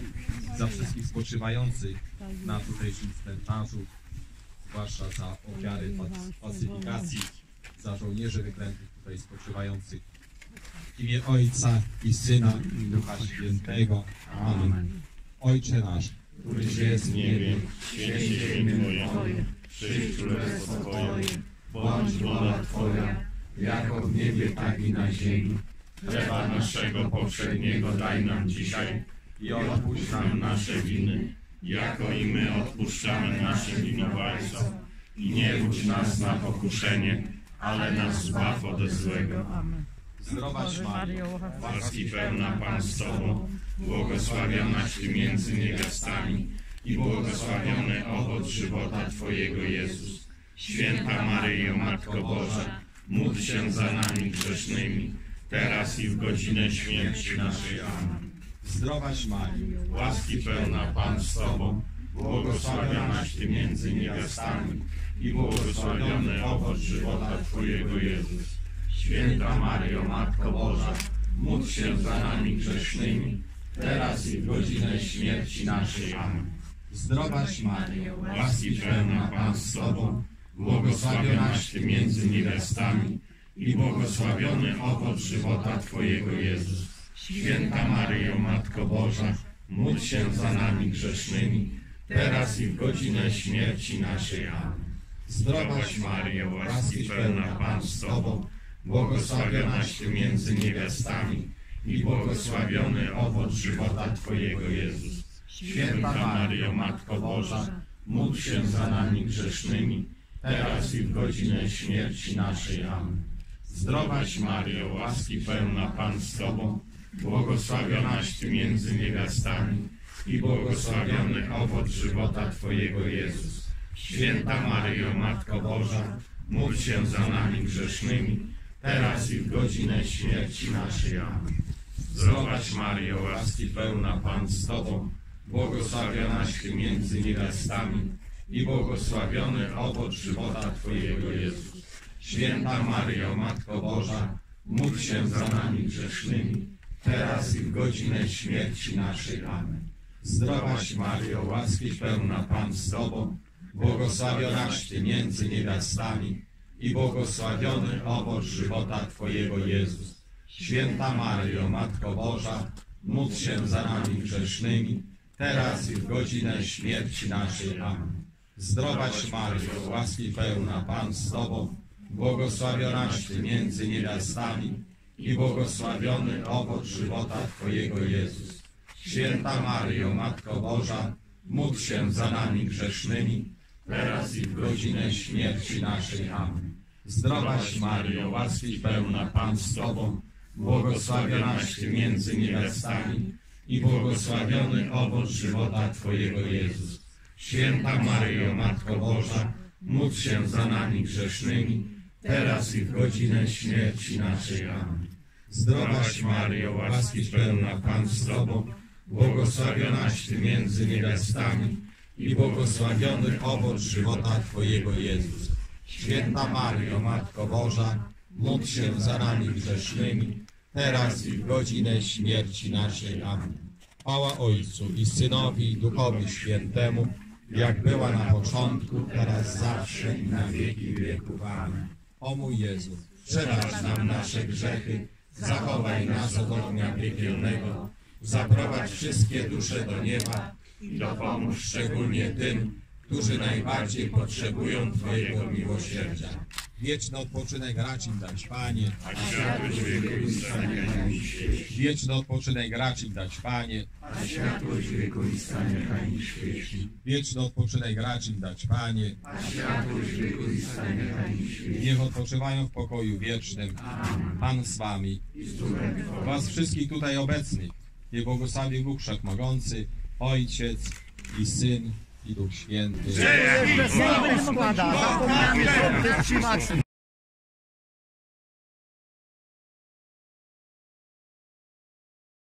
Za wszystkich spoczywających na tutejszym cmentarzu, zwłaszcza za ofiary pacyfikacji, za żołnierzy wyklętych tutaj spoczywających. W imię Ojca i Syna i Ducha Świętego. Amen. Ojcze nasz, któryś jest w niebie, święć się imię Twoje, przyjdź królestwo Twoje, bądź wola Twoja, jako w niebie, tak i na ziemi. Chleba naszego poprzedniego daj nam dzisiaj i odpuść nam nasze winy, jako i my odpuszczamy naszym winowajcom. I nie wódź nas na pokuszenie, ale nas zbaw ode złego. Zdrowaś Maryjo, łaski pełna Pan z Tobą, błogosławionaś Ty między niewiastami i błogosławiony owoc żywota Twojego Jezus. Święta Maryjo, Matko Boża, módl się za nami grzesznymi, teraz i w godzinę śmierci naszej. Amen. Zdrowaś Maryjo, łaski pełna Pan z Tobą, błogosławionaś Ty między niewiastami i błogosławiony owoc żywota Twojego Jezus. Święta Maryjo, Matko Boża, módl się za nami grzesznymi, teraz i w godzinę śmierci naszej. Amen. Zdrowaś Maryjo, łaski pełna Pan z Tobą, błogosławionaś Ty między niewiastami i błogosławiony owoc żywota Twojego Jezus. Święta Maryjo, Matko Boża, módl się za nami grzesznymi, teraz i w godzinę śmierci naszej. Amen. Zdrowaś Maryjo, łaski pełna Pan z Tobą, błogosławionaś Ty między niewiastami i błogosławiony owoc żywota Twojego Jezus. Święta Maryjo, Matko Boża, módl się za nami grzesznymi, teraz i w godzinę śmierci naszej. Amen. Zdrowaś Maryjo, łaski pełna Pan z Tobą, błogosławionaś Ty między niewiastami i błogosławiony owoc żywota Twojego Jezus. Święta Maryjo, Matko Boża, módl się za nami grzesznymi, teraz i w godzinę śmierci naszej. Amen. Zdrowaś Maryjo, łaski pełna Pan z Tobą, błogosławionaś Ty między niewiastami i błogosławiony owoc żywota Twojego Jezus. Święta Maryjo, Matko Boża, módl się za nami grzesznymi, teraz i w godzinę śmierci naszej. Amen. Zdrowaś Maryjo, łaski pełna Pan z Tobą, błogosławionaś Ty między niewiastami i błogosławiony owoc żywota Twojego Jezus. Święta Maryjo, Matko Boża, módl się za nami grzesznymi, teraz i w godzinę śmierci naszej. Amen. Zdrowaś Maryjo, łaski pełna, Pan z Tobą, błogosławionaś Ty między niewiastami i błogosławiony owoc żywota Twojego Jezus. Święta Maryjo, Matko Boża, módl się za nami grzesznymi, teraz i w godzinę śmierci naszej. Amen. Zdrowaś Maryjo, łaski pełna, Pan z Tobą, błogosławionaś Ty między niewiastami i błogosławiony owoc żywota Twojego Jezus. Święta Maryjo, Matko Boża, módl się za nami grzesznymi, teraz i w godzinę śmierci naszej. Amen. Zdrowaś Maryjo, łaski pełna, Pan z Tobą, błogosławionaś Ty między niewiastami i błogosławiony owoc żywota Twojego Jezus. Święta Maryjo, Matko Boża, módl się za nami grzesznymi, teraz i w godzinę śmierci naszej. Amen. Chwała Ojcu i Synowi i Duchowi Świętemu, jak była na początku, teraz zawsze i na wieki wieków. Amen. O mój Jezu, przebacz nam nasze grzechy, zachowaj nas od ognia piekielnego, zaprowadź wszystkie dusze do nieba i dopomóż szczególnie tym, którzy najbardziej potrzebują Twojego miłosierdzia. Wieczny odpoczynek racz im dać, Panie, a światłość wiekuista niechaj im świeci. Wieczny odpoczynek racz im dać, Panie, A światłość wiekuista niechaj im świeci. Wieczny odpoczynek racz im dać, Panie, A światłość wiekuista niechaj im świeci. niech odpoczywają w pokoju wiecznym. Pan z Wami, Was wszystkich tutaj obecnych, niech błogosławi Bóg Wszechmogący, Ojciec i Syn i Duch Święty. Jeszcze składa, zapomniałem, że